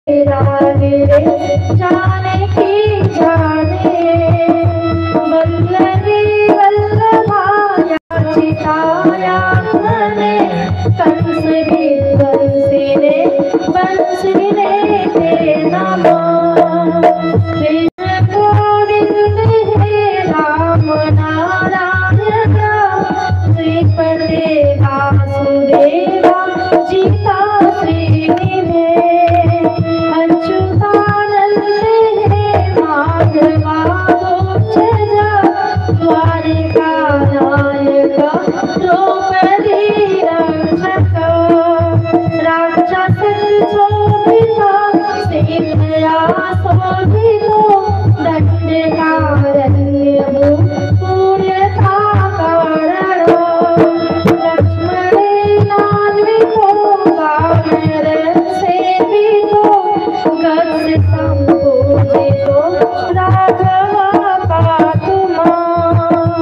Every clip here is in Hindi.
राधे जाने की जाने वल्लभी वल्लभाया चिताया मने कंस भी बंसिने बंसिने ते नमः कृष्ण गोविंद हे राम नारायण श्रीपते वासुदेवा जीता श्रीनिधे अच्युतानंद हे माधवा गोचरा द्वारिका नायक द्रौपदी रक्षक राक्षस शोभिता सीतया शोभितो दंडकारण्यमु पूर्यता कारणो लक्ष्मणेनान्वितो वानरं सेवितो गस्य सम्पूजितो राघव पातु माम्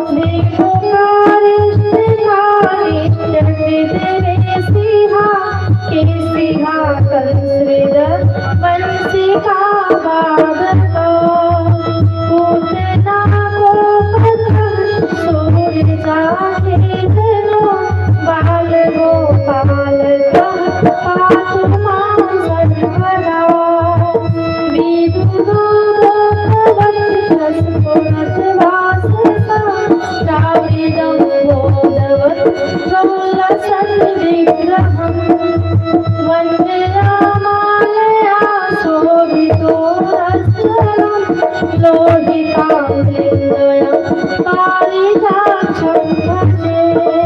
निर्मुखारिष्टकारिष्टविदरे सिंहा कंसृद वंशिका भागतो पूतना गोपकं सूर्यजाहेतनो बाल गोपालकं पातु मां सर्वदा विदुरो गोपवन्तस्फुरद्वाससा द्राविडं बोधवत् प्रौलसन्विग्रहम् वन्दे रामालया शोभितो रत्नम् लोहितामृतयं पारिजातं भजे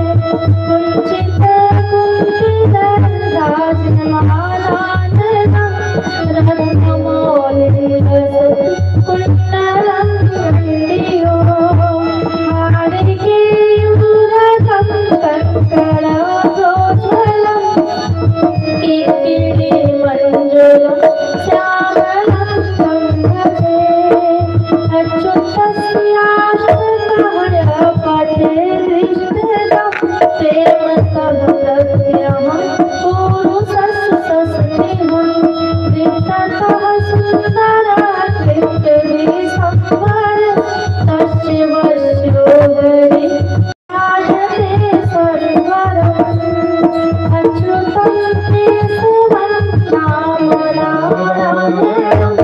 कुञ्चितकुञ्चितराजमालाननं रत्नमौलिरसकुण्डलं कण्डियो हारिकेयूरकं कङ्कणप्रोज्ज्वलम् कीर्तिमञ्जुलं श्यामलं तं भजे अच्युतस्याष्टकं पठे दृष्टं प्रेमतं प्रत्यहं पुरुषस्सस्नेहं वित्ततः सुन्दराकृतिसंवर तस्य वश्यो हरि राजते सर्वरम् अच्युतं केशवं राम नारायणं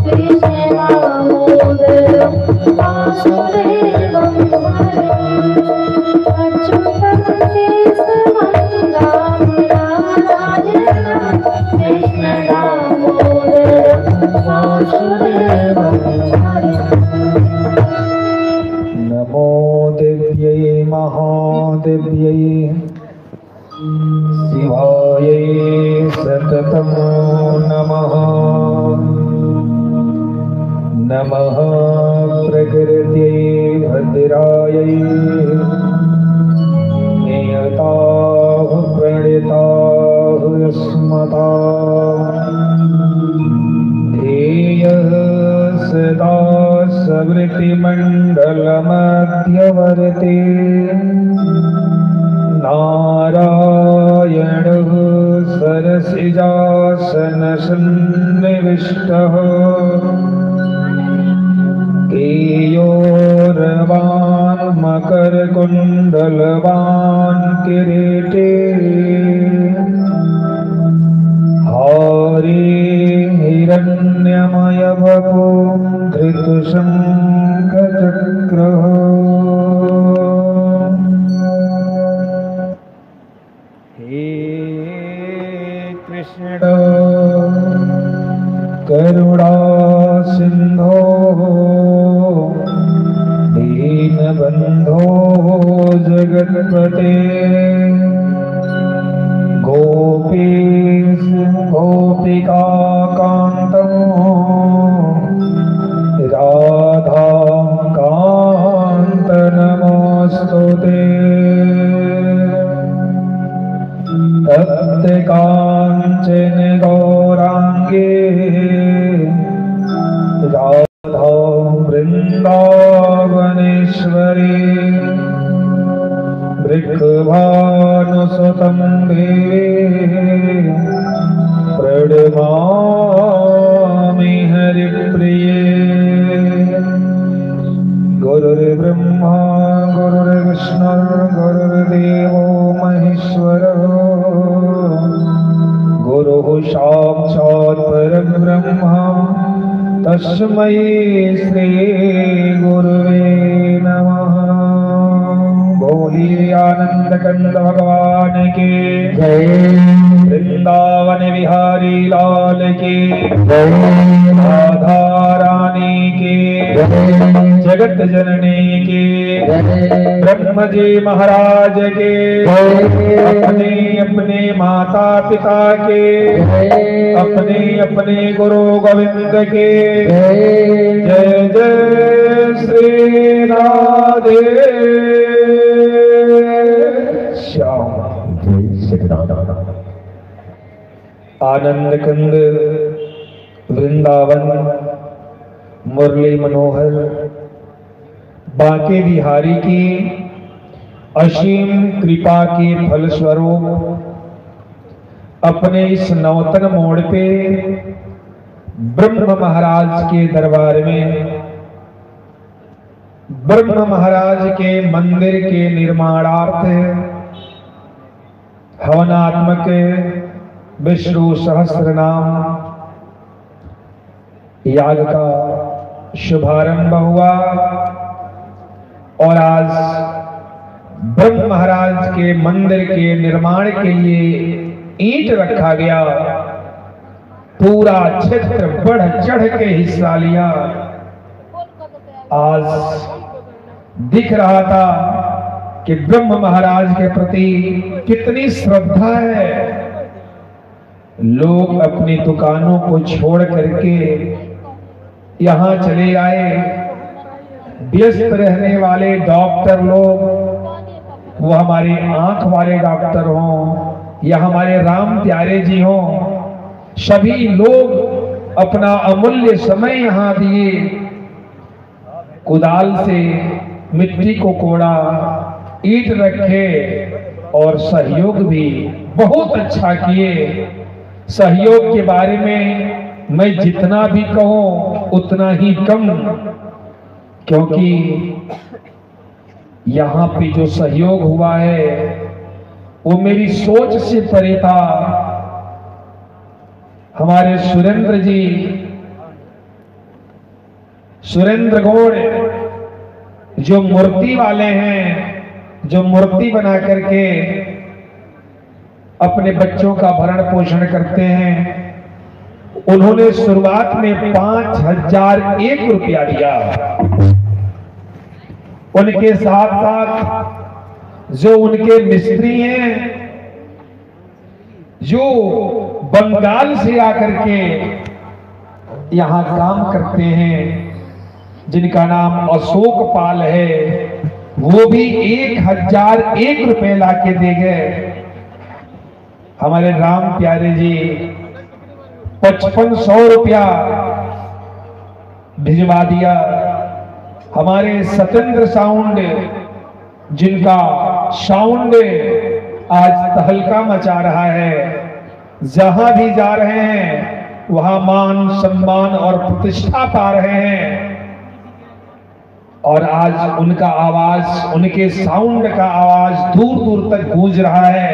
कृष्णदामोदरं वासुदेवं हरिम् अच्युतं केशवं राम नारायणं कृष्णदामोदरं वासुदेवं हरिम् नमो दिव्यै महादिव्यै शिवायै सततं नमः नमः प्रकृत्यै भद्रायै नियताः प्रणीताः स्मताः ध्येयः सदा स्मृतिमण्डलमध्यवर्ती नारायणः सरसिजासनसन्निविष्टः केयोरवान् मकरकुण्डलवान् किरीटे हारे हिरण्यमयवपो धृतशङ्खचक्रः हे कृष्ण करुणा सिंधो दीनबन्धो जगत्पते गोपीश गोपिका कान्तं राधा कान्त नमोऽस्तुते तप्त काञ्चन गौराङ्गे राधा वृन्दावनेश्वरी वृषभानुसुतं देवे प्रणमामि साक्षात् परब्रह्म तस्मै श्री गुरुवे नमः। बोलिए आनंद कंद भगवान के जय। वृंदावन बिहारी लाल की जय। राधा रानी की जय। जगत जननी की जय। ब्रह्म जी महाराज के जय। अपने अपने माता पिता के जय। अपने अपने गुरु गोविंद के जय। जय जय श्री राधे श्याम। जय श्री राम। आनंद कंद वृंदावन मुरली मनोहर बांके बिहारी की असीम कृपा के फलस्वरूप अपने इस नौतन मोड़ पे ब्रह्म महाराज के दरबार में ब्रह्म महाराज के मंदिर के निर्माणार्थ हवनात्मक विष्णु सहस्त्र नाम याग का शुभारंभ हुआ और आज ब्रह्म महाराज के मंदिर के निर्माण के लिए ईंट रखा गया। पूरा क्षेत्र बढ़ चढ़ के हिस्सा लिया। आज दिख रहा था कि ब्रह्म महाराज के प्रति कितनी श्रद्धा है। लोग अपनी दुकानों को छोड़ करके यहाँ चले आए। व्यस्त रहने वाले डॉक्टर लोग, वो हमारे आंख वाले डॉक्टर हों या हमारे राम प्यारे जी हों, सभी लोग अपना अमूल्य समय यहाँ दिए। कुदाल से मिट्टी को कोड़ा, ईंट रखे और सहयोग भी बहुत अच्छा किए। सहयोग के बारे में मैं जितना भी कहूँ उतना ही कम, क्योंकि यहाँ पे जो सहयोग हुआ है वो मेरी सोच से परे था। हमारे सुरेंद्र जी, सुरेंद्र गौड़ जो मूर्ति वाले हैं, जो मूर्ति बना करके अपने बच्चों का भरण पोषण करते हैं, उन्होंने शुरुआत में 5001 रुपया दिया। उनके साथ साथ जो उनके मिस्त्री हैं, जो बंगाल से आकर के यहाँ काम करते हैं, जिनका नाम अशोक पाल है, वो भी 1001 रुपए ला के दे गए। हमारे राम प्यारे जी 5500 रुपया भिजवा दिया। हमारे सतेंद्र साउंड, जिनका साउंड आज तहलका मचा रहा है, जहां भी जा रहे हैं वहां मान सम्मान और प्रतिष्ठा पा रहे हैं। और आज उनका आवाज, उनके साउंड का आवाज दूर दूर तक गूंज रहा है।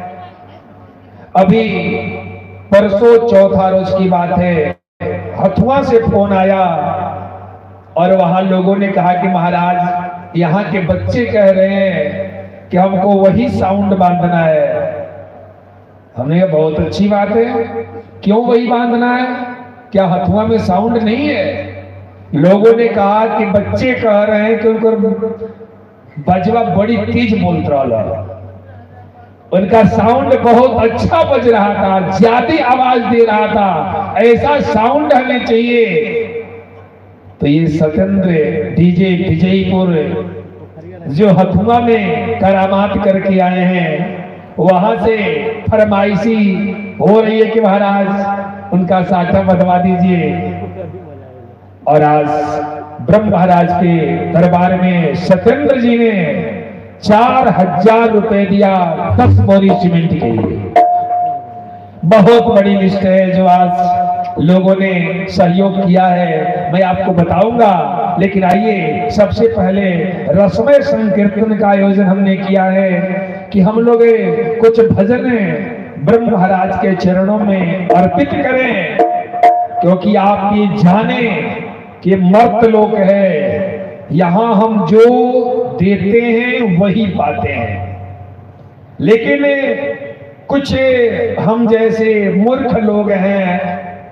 अभी परसों चौथा रोज की बात है, हथुआ से फोन आया और वहां लोगों ने कहा कि महाराज यहाँ के बच्चे कह रहे हैं कि हमको वही साउंड बांधना है। हमने कहा बहुत अच्छी बात है, क्यों वही बांधना है? क्या हथुआ में साउंड नहीं है? लोगों ने कहा कि बच्चे कह रहे हैं कि उनको बजवा बड़ी तेज बोल रहा, उनका साउंड बहुत अच्छा बज रहा था, ज्यादा आवाज दे रहा था, ऐसा साउंड हमें चाहिए। तो ये सतेंद्र डीजे विजयपुर जो हथुआ में करामात करके आए हैं, वहां से फरमाइशी हो रही है कि महाराज उनका साटा बंधवा दीजिए। और आज ब्रह्म महाराज के दरबार में सतेंद्र जी ने 4000 रुपए दिया 10 बोरी सीमेंट के लिए। बहुत बड़ी लिस्ट है जो आज लोगों ने सहयोग किया है, मैं आपको बताऊंगा। लेकिन आइए, सबसे पहले रसमय संकीर्तन का आयोजन हमने किया है कि हम लोग कुछ भजन ब्रह्म महाराज के चरणों में अर्पित करें, क्योंकि आप ये जाने कि मर्त लोक है, यहां हम जो देते हैं वही पाते हैं। लेकिन कुछ हम जैसे मूर्ख लोग हैं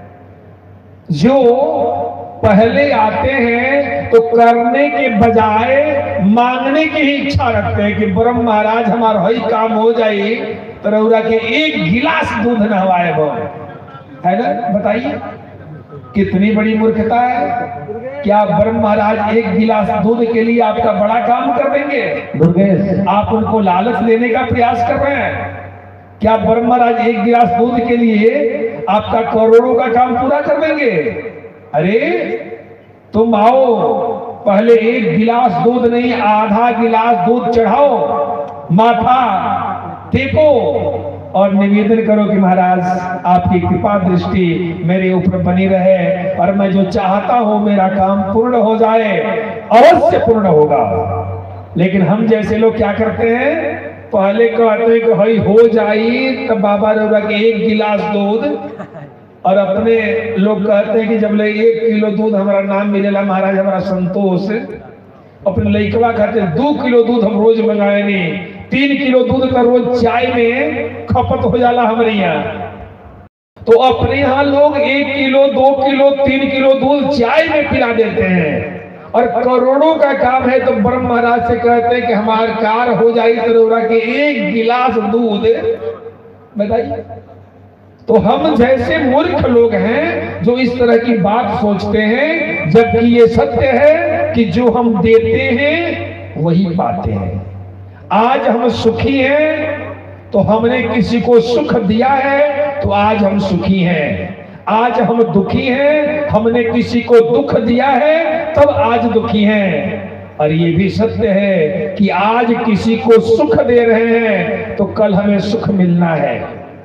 जो पहले आते हैं तो करने के बजाय मांगने की ही इच्छा रखते हैं कि ब्रह्म महाराज हमारा ही काम हो जाए, तो रउरा के एक गिलास दूध नहवाए वो, है ना? बताइए कितनी बड़ी मूर्खता है। क्या ब्रह्म महाराज एक गिलास दूध के लिए आपका बड़ा काम कर देंगे? दुर्गेश, आप उनको लालच लेने का प्रयास कर रहे हैं। क्या ब्रह्म महाराज एक गिलास दूध के लिए आपका करोड़ों का काम पूरा कर देंगे? अरे तुम आओ, पहले एक गिलास दूध नहीं, आधा गिलास दूध चढ़ाओ, माथा टेको और निवेदन करो कि महाराज आपकी कृपा दृष्टि मेरे ऊपर बनी रहे और मैं जो चाहता हूं मेरा काम पूर्ण हो जाए, अवश्य पूर्ण होगा। लेकिन हम जैसे लोग क्या करते हैं, पहले कहते हैं कि भाई हो जाए तब बाबा रउरा के एक गिलास दूध, और अपने लोग कहते हैं कि जब ले 1 किलो दूध हमारा नाम मिलेला महाराज हमारा संतोष। अपने लइकवा कहते 2 किलो दूध हम रोज मंगाए नहीं, 3 किलो दूध का रोज चाय में खपत हो जाला हमारे यहाँ। तो अपने यहाँ लोग 1 किलो 2 किलो 3 किलो दूध चाय में पिला देते हैं, और करोड़ों का काम है तो ब्रह्म महाराज से कहते हैं कि हमारा कार हो जाए तो रउरा के 1 गिलास दूध। बताइए, तो हम जैसे मूर्ख लोग हैं जो इस तरह की बात सोचते हैं, जबकि ये सत्य है कि जो हम देते हैं वही पाते हैं। आज हम सुखी हैं तो हमने किसी को सुख दिया है तो आज हम सुखी हैं। आज हम दुखी हैं, हमने किसी को दुख दिया है तब आज दुखी हैं। और ये भी सत्य है कि आज किसी को सुख दे रहे हैं तो कल हमें सुख मिलना है।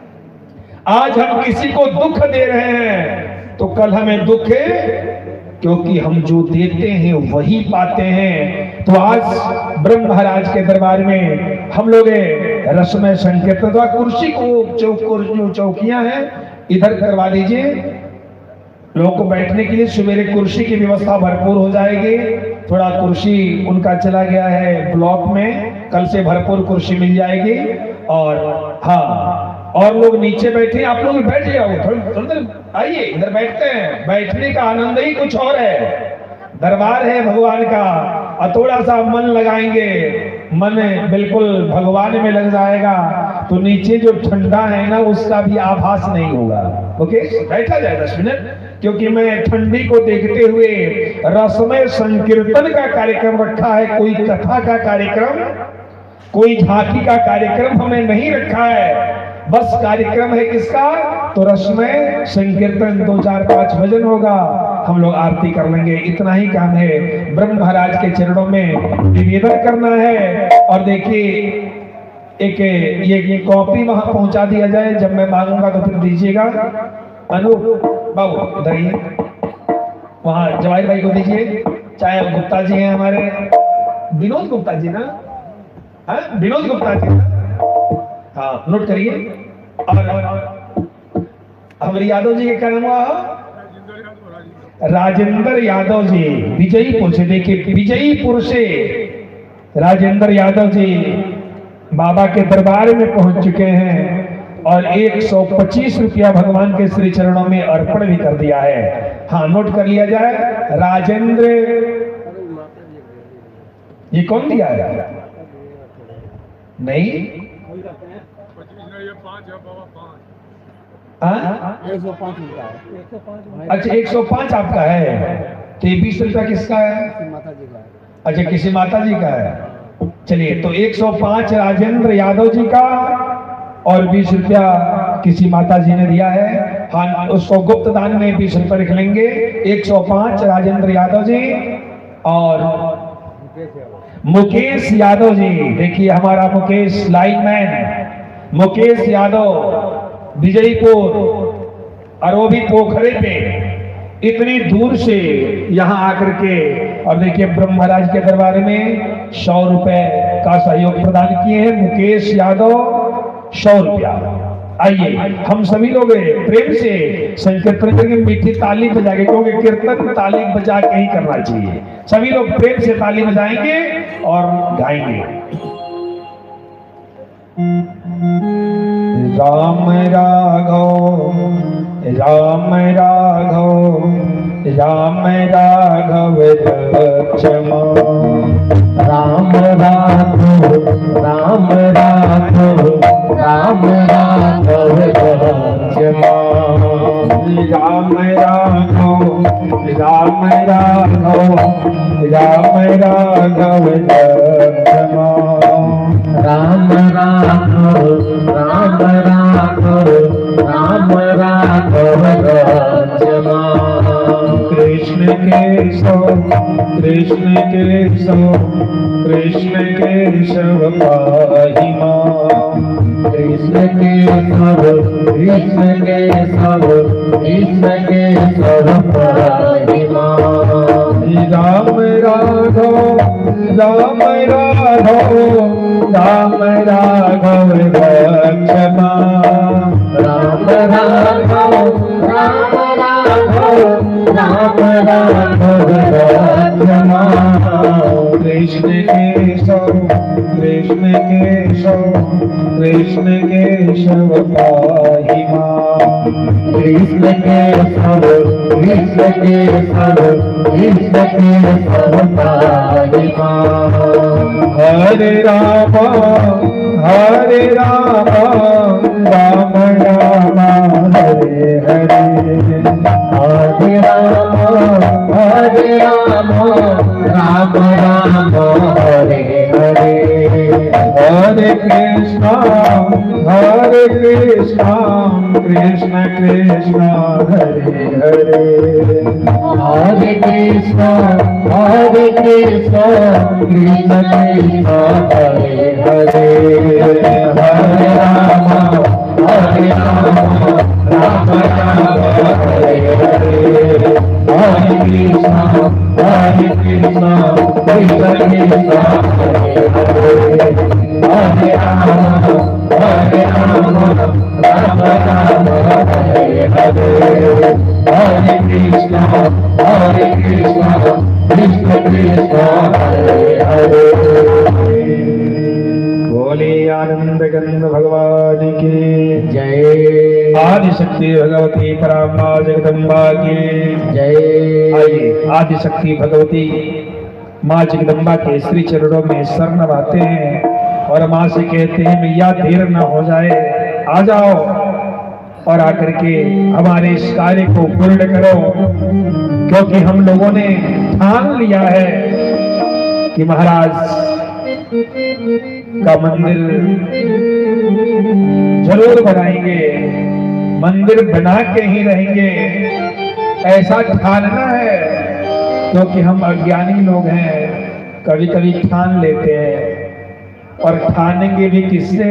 आज हम किसी को दुख दे रहे हैं तो कल हमें दुख है, क्योंकि हम जो देते हैं वही पाते हैं। तो आज ब्रह्म महाराज के दरबार में हम लोग रसमय संकीर्तन, तो कुर्सी को चौकियां हैं इधर करवा दीजिए, लोगों को बैठने के लिए सवेरे कुर्सी की व्यवस्था भरपूर हो जाएगी। थोड़ा कुर्सी उनका चला गया है ब्लॉक में, कल से भरपूर कुर्सी मिल जाएगी। और हाँ, और लोग नीचे बैठे, आप लोग बैठ जाओ, थोड़ी देर आइए इधर बैठते हैं। बैठने का आनंद ही कुछ और है, दरबार है भगवान का, और थोड़ा सा मन लगाएंगे, मन बिल्कुल भगवान में लग जाएगा तो नीचे जो ठंडा है ना उसका भी आभास नहीं होगा। ओके, बैठा जाए 10 मिनट, क्योंकि मैं ठंडी को देखते हुए रसमय संकीर्तन का कार्यक्रम रखा है, कोई कथा का कार्यक्रम, कोई झांकी का कार्यक्रम हमें नहीं रखा है। बस कार्यक्रम है किसका, तो रसमय संकीर्तन, 2 4 5 भजन होगा, हम लोग आरती कर लेंगे, इतना ही काम है। ब्रह्म महाराज के चरणों में निवेदन करना है। और देखिए एक ये कॉपी वहां पहुंचा दिया जाए, जब मैं मांगूंगा तो फिर दीजिएगा। अनु बाबू इधर ही, वहां जवाहिर भाई को दीजिए, चाहे गुप्ता जी हैं हमारे, विनोद गुप्ता जी ना, हाँ विनोद गुप्ता जी, हाँ नोट करिए। और हमारे यादव जी के क्या नाम हुआ, राजेंद्र यादव जी विजयपुर से। देखिए विजयपुर से राजेंद्र यादव जी बाबा के दरबार में पहुंच चुके हैं और 125 रुपया भगवान के श्री चरणों में अर्पण भी कर दिया है। हाँ नोट कर लिया जाए, राजेंद्र, ये कौन दिया है? नहीं, 105 मिलता है। अच्छा 105 आपका है, तो 20 रुपया किसका है? माता जी का है। अच्छा किसी माता जी का है। चलिए, तो 105 राजेंद्र यादव जी का और 20 रुपया किसी माता जी ने दिया है। हाँ, उसको गुप्त दान में 20 रुपये लिख लेंगे। 105 राजेंद्र यादव जी और मुकेश यादव जी। देखिए हमारा मुकेश लाइनमैन मुकेश यादव विजयपुर, और वो भी पोखरे पे इतनी दूर से यहाँ आकर के, और देखिए ब्रह्म महाराज के दरबार में 100 रुपए का सहयोग प्रदान किए हैं मुकेश यादव, 100 रुपया। आइए हम सभी लोग प्रेम से संकीर्तन करके मीठी ताली बजा के, क्योंकि कीर्तन ताली बजा के ही करना चाहिए। सभी लोग प्रेम से ताली बजाएंगे और गाएंगे। राम राघव राम राघव राम राघव लक्ष्मण, राम राघव राम राघव राम राघव लक्ष्मण, राम राघव राम राघव राम राघव लक्ष्मण, राम राघव राम राघव राम राघव लक्ष्मण, कृष्ण केशव कृष्ण केशव कृष्ण केशव पाहि मां, कृष्ण केशव कृष्ण केशव कृष्ण केशव पाहि मां, राम राघव राम राघव राम राघव लक्ष्मण, राम राघव राम राघव राम राघव लक्ष्मण, कृष्ण केशव कृष्ण केशव कृष्ण केशव पाहि मां, कृष्ण केशव कृष्ण केशव कृष्ण केशव पाहि मां, हरे राम राम राम हरे हरे, हरे राम राम राम हरे हरे, हरे कृष्णा कृष्ण कृष्ण हरे हरे, हरे कृष्ण कृष्ण कृष्ण हरे हरे, हरे राम राम राम हरे हरे, हरे कृष्ण कृष्ण कृष्ण हरे हरे, हरे राम राम राम हरे हरे, हरे कृष्ण कृष्ण कृष्ण हरे हरे। बोले आनंद गंध भगवान की जय, आदिशक्ति भगवती परामा जगदम्बा की जय। आइए आदिशक्ति भगवती माँ जगदम्बा के श्री चरणों में शरण नभाते हैं और माँ से कहते हैं मैया देर न हो जाए, आ जाओ और आकर के हमारे इस कार्य को पूर्ण करो, क्योंकि हम लोगों ने ठान लिया है कि महाराज का मंदिर जरूर बनाएंगे, मंदिर बना के ही रहेंगे, ऐसा ठानना है। क्योंकि हम अज्ञानी लोग हैं, कभी कभी ठान लेते हैं और ठानेंगे भी किससे?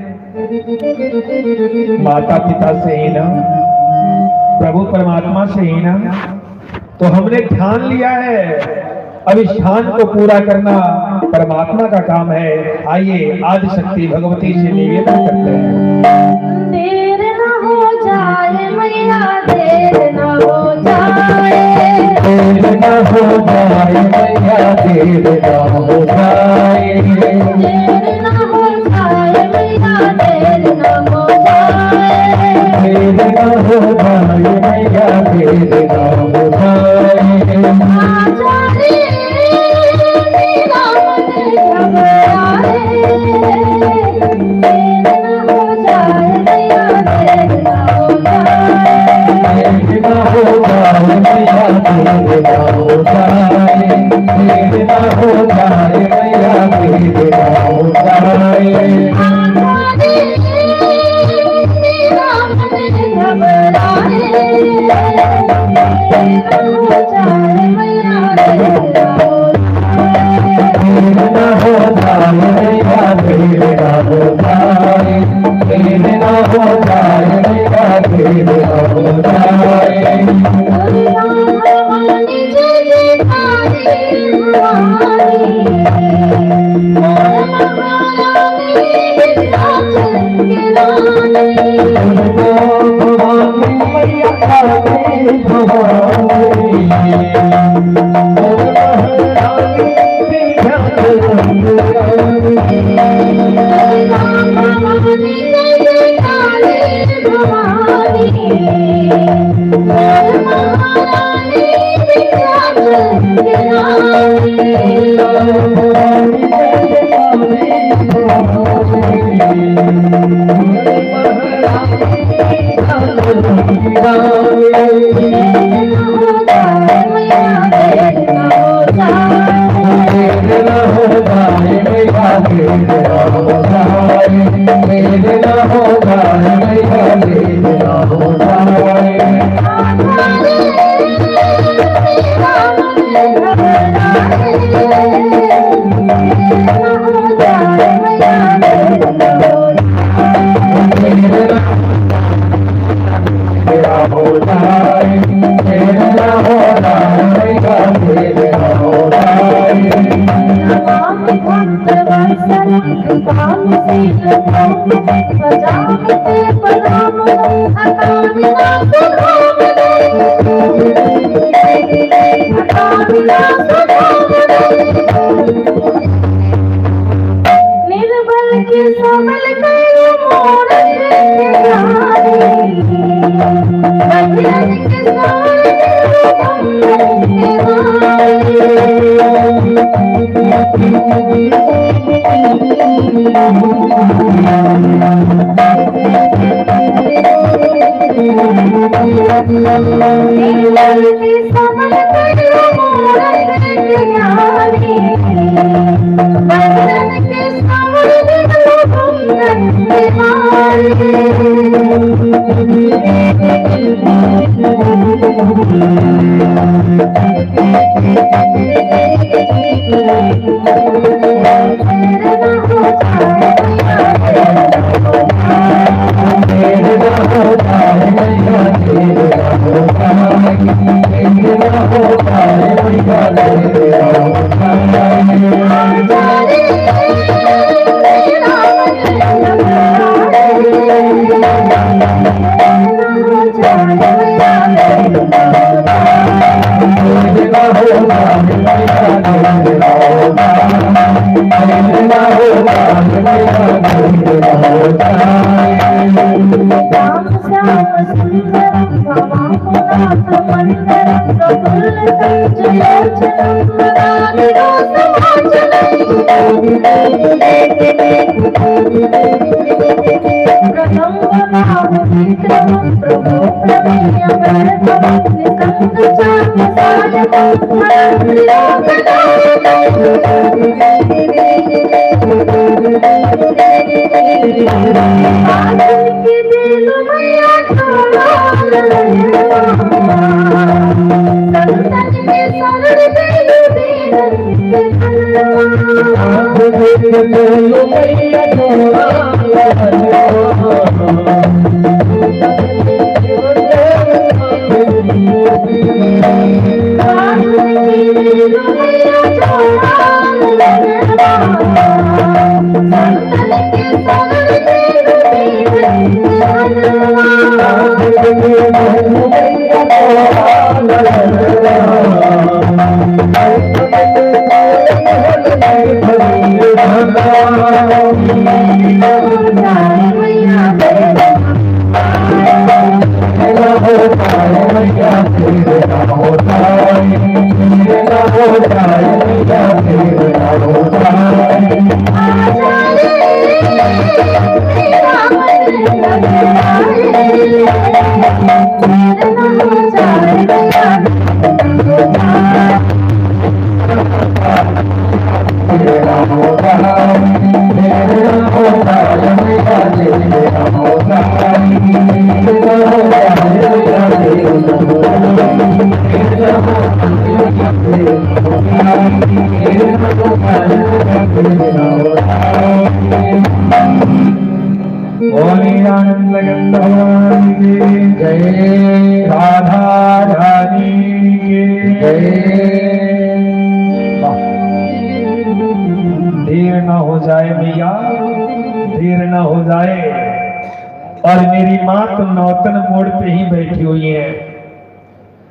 माता पिता से ही ना, प्रभु परमात्मा से ही ना। तो हमने ठान लिया है, अब इस ठान को पूरा करना परमात्मा का काम है। आइए आदिशक्ति भगवती से निवेदन करते हैं। देर न हो जाए मैया, देर न हो जाए, देर न हो जाए मैया, देर न हो जाए, देर न हो जाए मैया, देर न हो जाए, देर न हो जाए मैया, देर न हो जाए, आजा रे मेरा मन घबराए, देर न हो जाए मैया, देर न हो जाए, देर न हो जाए मैया, देर न हो जाए, देर न हो जाए मैया, देर न हो जाए, आजा रे मेरा मन घबराए, देर न हो जाए मैया, देर न हो जाए, देर न हो जाए मैया, देर न हो जाए, देर न हो जाए मैया, देर न हो जाए, हरि राम भवानी जय जयकारी भवानी, और महारानी विंध्याचल की रानी,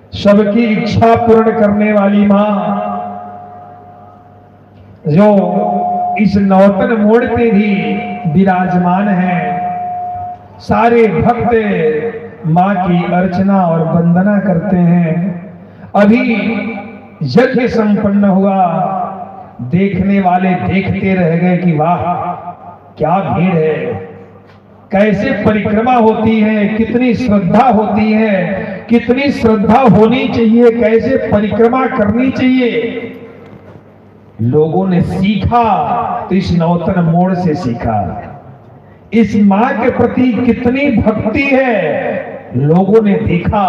सबकी इच्छा पूर्ण करने वाली मां, जो इस नौतन मोड़ पे भी विराजमान है। सारे भक्त मां की अर्चना और वंदना करते हैं। अभी यज्ञ संपन्न हुआ, देखने वाले देखते रह गए कि वाह क्या भीड़ है, कैसे परिक्रमा होती है, कितनी श्रद्धा होती है, कितनी श्रद्धा होनी चाहिए, कैसे परिक्रमा करनी चाहिए। लोगों ने सीखा तो इस नौतन मोड़ से सीखा। इस मां के प्रति कितनी भक्ति है, लोगों ने देखा।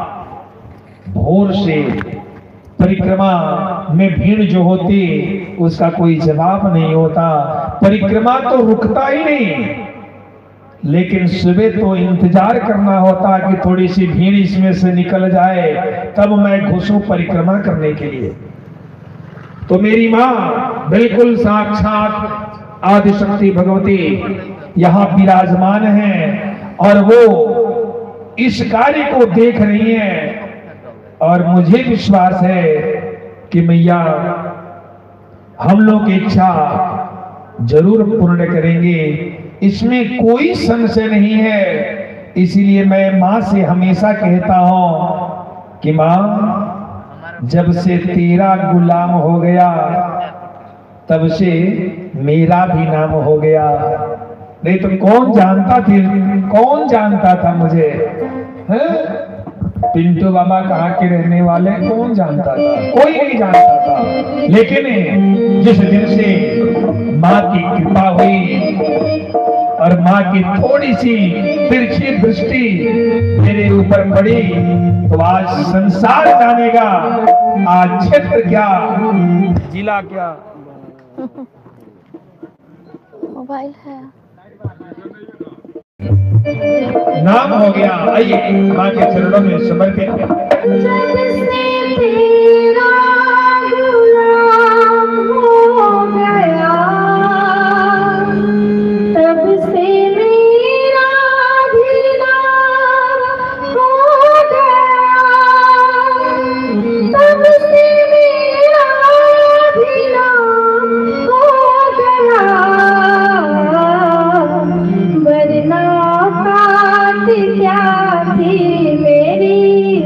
भोर से परिक्रमा में भीड़ जो होती उसका कोई जवाब नहीं होता। परिक्रमा तो रुकता ही नहीं, लेकिन सुबह तो इंतजार करना होता कि थोड़ी सी भीड़ इसमें से निकल जाए तब मैं घुसूं परिक्रमा करने के लिए। तो मेरी मां बिल्कुल साक्षात आदिशक्ति भगवती यहां विराजमान है और वो इस कार्य को देख रही हैं। और मुझे विश्वास है कि मैया हम लोग की इच्छा जरूर पूर्ण करेंगे, इसमें कोई संशय नहीं है। इसीलिए मैं मां से हमेशा कहता हूं कि मां, जब से तेरा गुलाम हो गया तब से मेरा भी नाम हो गया। नहीं तो कौन जानता था मुझे, है? पिंटू बाबा कहाँ के रहने वाले, कौन जानता था? कोई नहीं जानता था। लेकिन जिस दिन से माँ की कृपा हुई और माँ की थोड़ी सी तिरछी दृष्टि मेरे ऊपर पड़ी, तो आज संसार जानेगा, आज क्षेत्र क्या, जिला क्या। मोबाइल है, नाम हो गया। आइए मां के चरणों में समर्पित। जब से तेरा गुलाम हो गया, तब से मेरा भी नाम हो गया, तब से मेरा भी नाम हो गया। वरना क्या थी मेरी,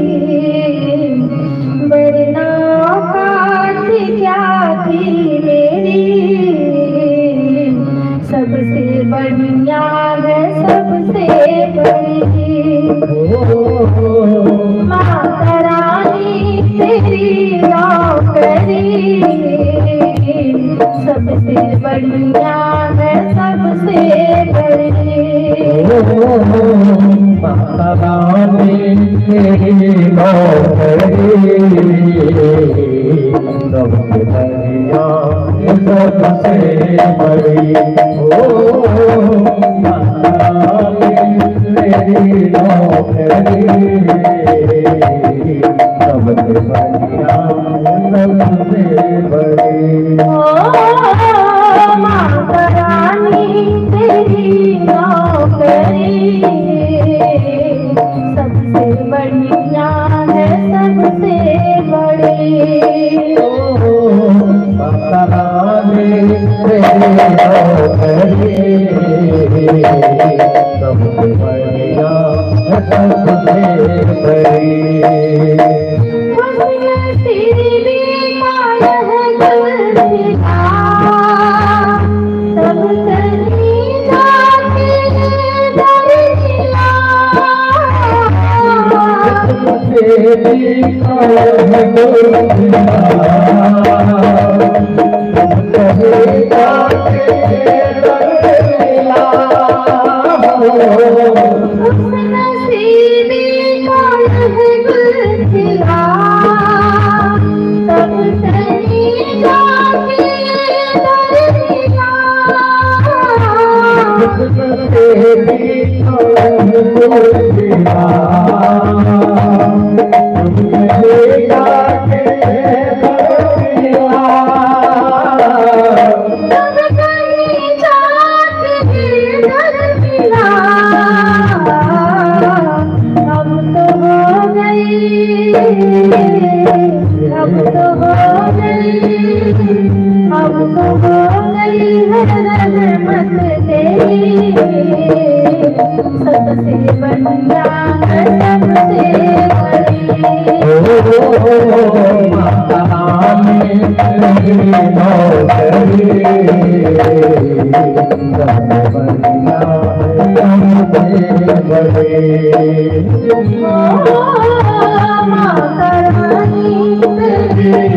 वरना बात क्या थी मेरी। सबसे बढ़िया है सबसे बड़ी माता रानी तेरी नौकरी। सबसे बढ़िया है सबसे बड़ी माता रानी तेरी नौकरी। सबसे बढ़िया सबसे बड़ी माता रानी तेरी नौकरी। सबसे बढ़िया सबसे बड़ी माता रानी तेरी नौकरी। सबसे बढ़िया है सबसे बड़ी माता रानी तेरी नौकरी। सबसे बढ़िया सबसे बड़ी हम तो हो गई अब तो हो गई है रहमत तेरी, सबसे बढ़िया है सबसे बड़ी। माता रानी तेरी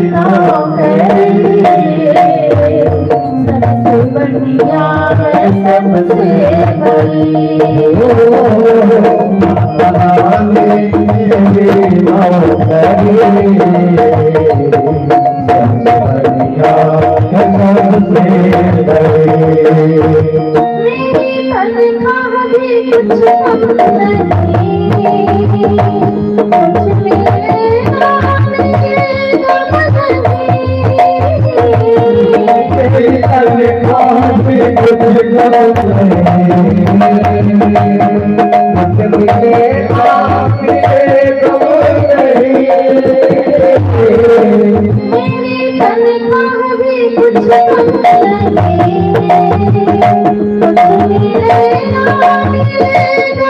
सबसे बढ़िया है सबसे बड़ी। मेरी तनख्वाह भी कुछ कम नहीं, कुछ मिलेगा मिलेगा मेरी तनख्वाह भी कुछ कम नहीं, कुछ मिलेगा मिलेगा मेरी तनख्वाह भी कुछ कम नहीं, कुछ मिलेगा मिलेगा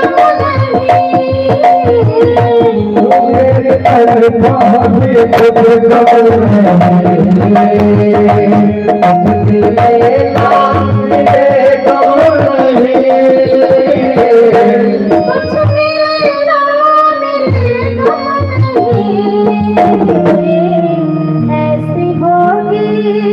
मेरी तनख्वाह भी कुछ कम नहीं, कुछ मिलेगा मिलेगा कुछ मिलेगा मिलेगा ऐसी होगी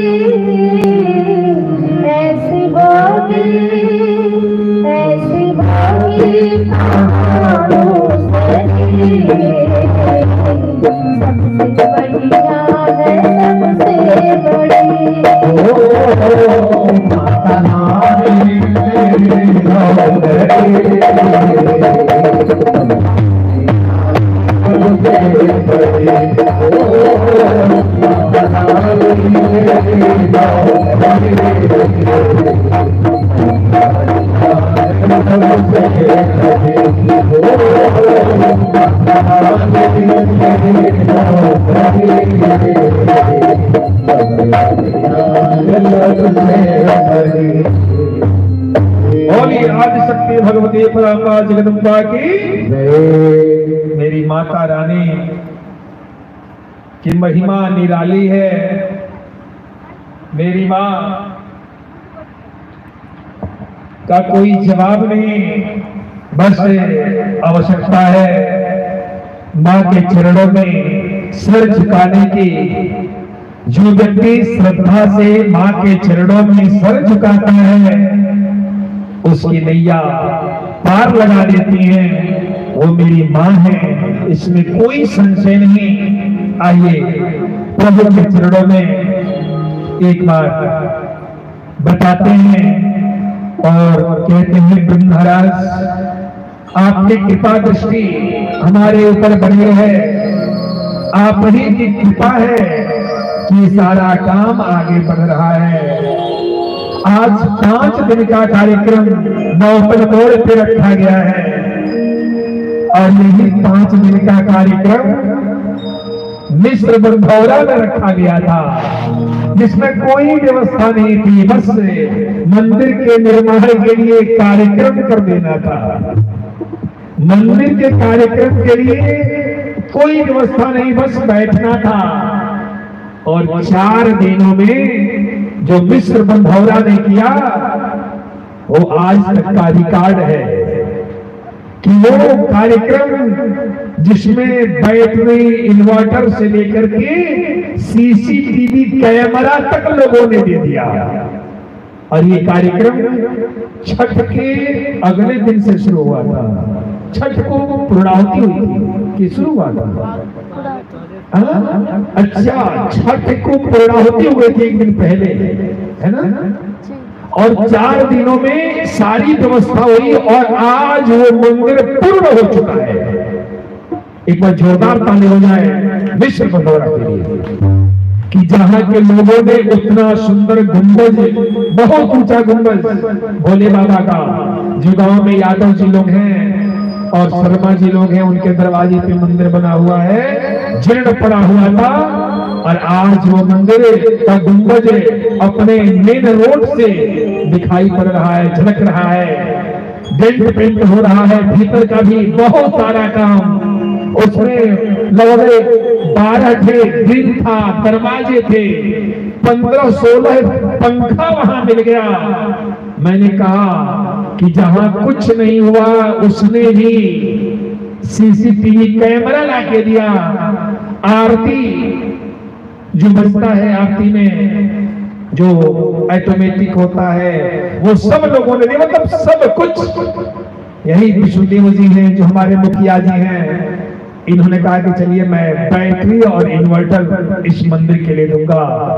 ऐसी होगी ऐसी होगी कहानों से, सबसे बढ़िया है सबसे बड़ी। माता रानी तेरी बोली आदिशक्ति भगवती परांबा जगदम्बा की। मेरी माता रानी की महिमा निराली है। मेरी माँ का कोई जवाब नहीं, बस आवश्यकता है माँ के चरणों में सिर झुकाने की। जो व्यक्ति श्रद्धा से माँ के चरणों में सिर झुकाता है उसकी नैया पार लगा देती है। वो मेरी माँ है, इसमें कोई संशय नहीं। आइए प्रभु के चरणों में एक बार बताते हैं और कहते हैं, महाराज आपकी कृपा दृष्टि हमारे ऊपर बनी है। आप ही की कृपा है कि सारा काम आगे बढ़ रहा है। आज 5 दिन का कार्यक्रम नौतन मोड़ पे रखा गया है और यही 5 दिन का कार्यक्रम मिस्र बंधौरा में रखा गया था, जिसमें कोई व्यवस्था नहीं थी। बस मंदिर के निर्माण के लिए कार्यक्रम कर देना था। मंदिर के कार्यक्रम के लिए कोई व्यवस्था नहीं, बस बैठना था। और 4 दिनों में जो मिस्र बंधौरा ने किया वो आज तक का रिकॉर्ड है कि वो कार्यक्रम जिसमें बैटरी इन्वर्टर से लेकर के सीसीटीवी कैमरा तक लोगों ने दे दिया। और ये कार्यक्रम छठ के अगले दिन से शुरू हुआ था। छठ को पूर्णाहुति हुई थी कि शुरू हुआ था? अच्छा, छठ को पूर्णाहुति हुई थी 1 दिन पहले, है ना? और 4 दिनों में सारी व्यवस्था हुई और आज वो मंदिर पूर्ण हो चुका है। एक बार जोरदार ताली हो जाए मिस्र बंधौरा के लिए कि जहां के लोगों ने उतना सुंदर गुंबज, बहुत ऊंचा गुंबज भोले बाबा का, जो गांव में यादव जी लोग हैं और शर्मा जी लोग हैं, उनके दरवाजे पे मंदिर बना हुआ है। जीर्ण पड़ा हुआ था और आज वो मंदिर का गुंबज अपने मेन रोड से दिखाई पड़ रहा है, झलक रहा है, डेंट पेंट हो रहा है। भीतर का भी बहुत सारा काम, उसमें लगभग 12 थे ग्रिल था, दरवाजे थे, 15-16 पंखा वहां मिल गया। मैंने कहा कि जहां कुछ नहीं हुआ उसने भी सीसीटीवी कैमरा लाके दिया। आरती जो बजता है, आरती में जो ऑटोमेटिक होता है, वो सब लोगों ने दिया। मतलब सब कुछ। यही विष्णुदेव जी हैं जो हमारे मुखिया जी हैं, इन्होंने कहा कि चलिए मैं बैटरी और इन्वर्टर इस मंदिर के लिए दूंगा,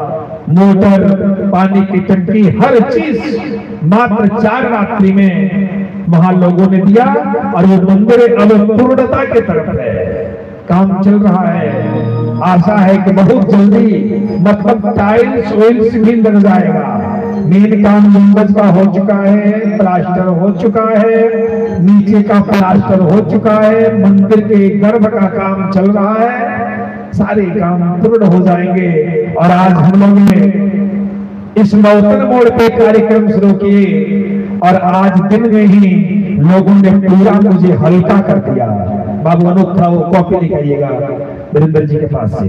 मोटर, पानी की टंकी, हर चीज मात्र 4 रात्रि में वहां लोगों ने दिया और वो मंदिर अब पूर्णता के तरफ है, काम चल रहा है। आशा है कि बहुत जल्दी मतलब टाइल्स वेल्स भी लग जाएगा। मेन काम गुंबज का हो चुका है, प्लास्टर हो चुका है, नीचे का प्लास्टर हो चुका है, मंदिर के गर्भ का काम चल रहा है, सारे काम पूर्ण हो जाएंगे। और आज हम लोग ने इस नौतन मोड़ पे कार्यक्रम शुरू किए और आज दिन में ही लोगों ने पूरा मुझे हल्का कर दिया। बाबू अनूप था, वो कॉपी निकालिएगा वीरेंद्र जी के पास से।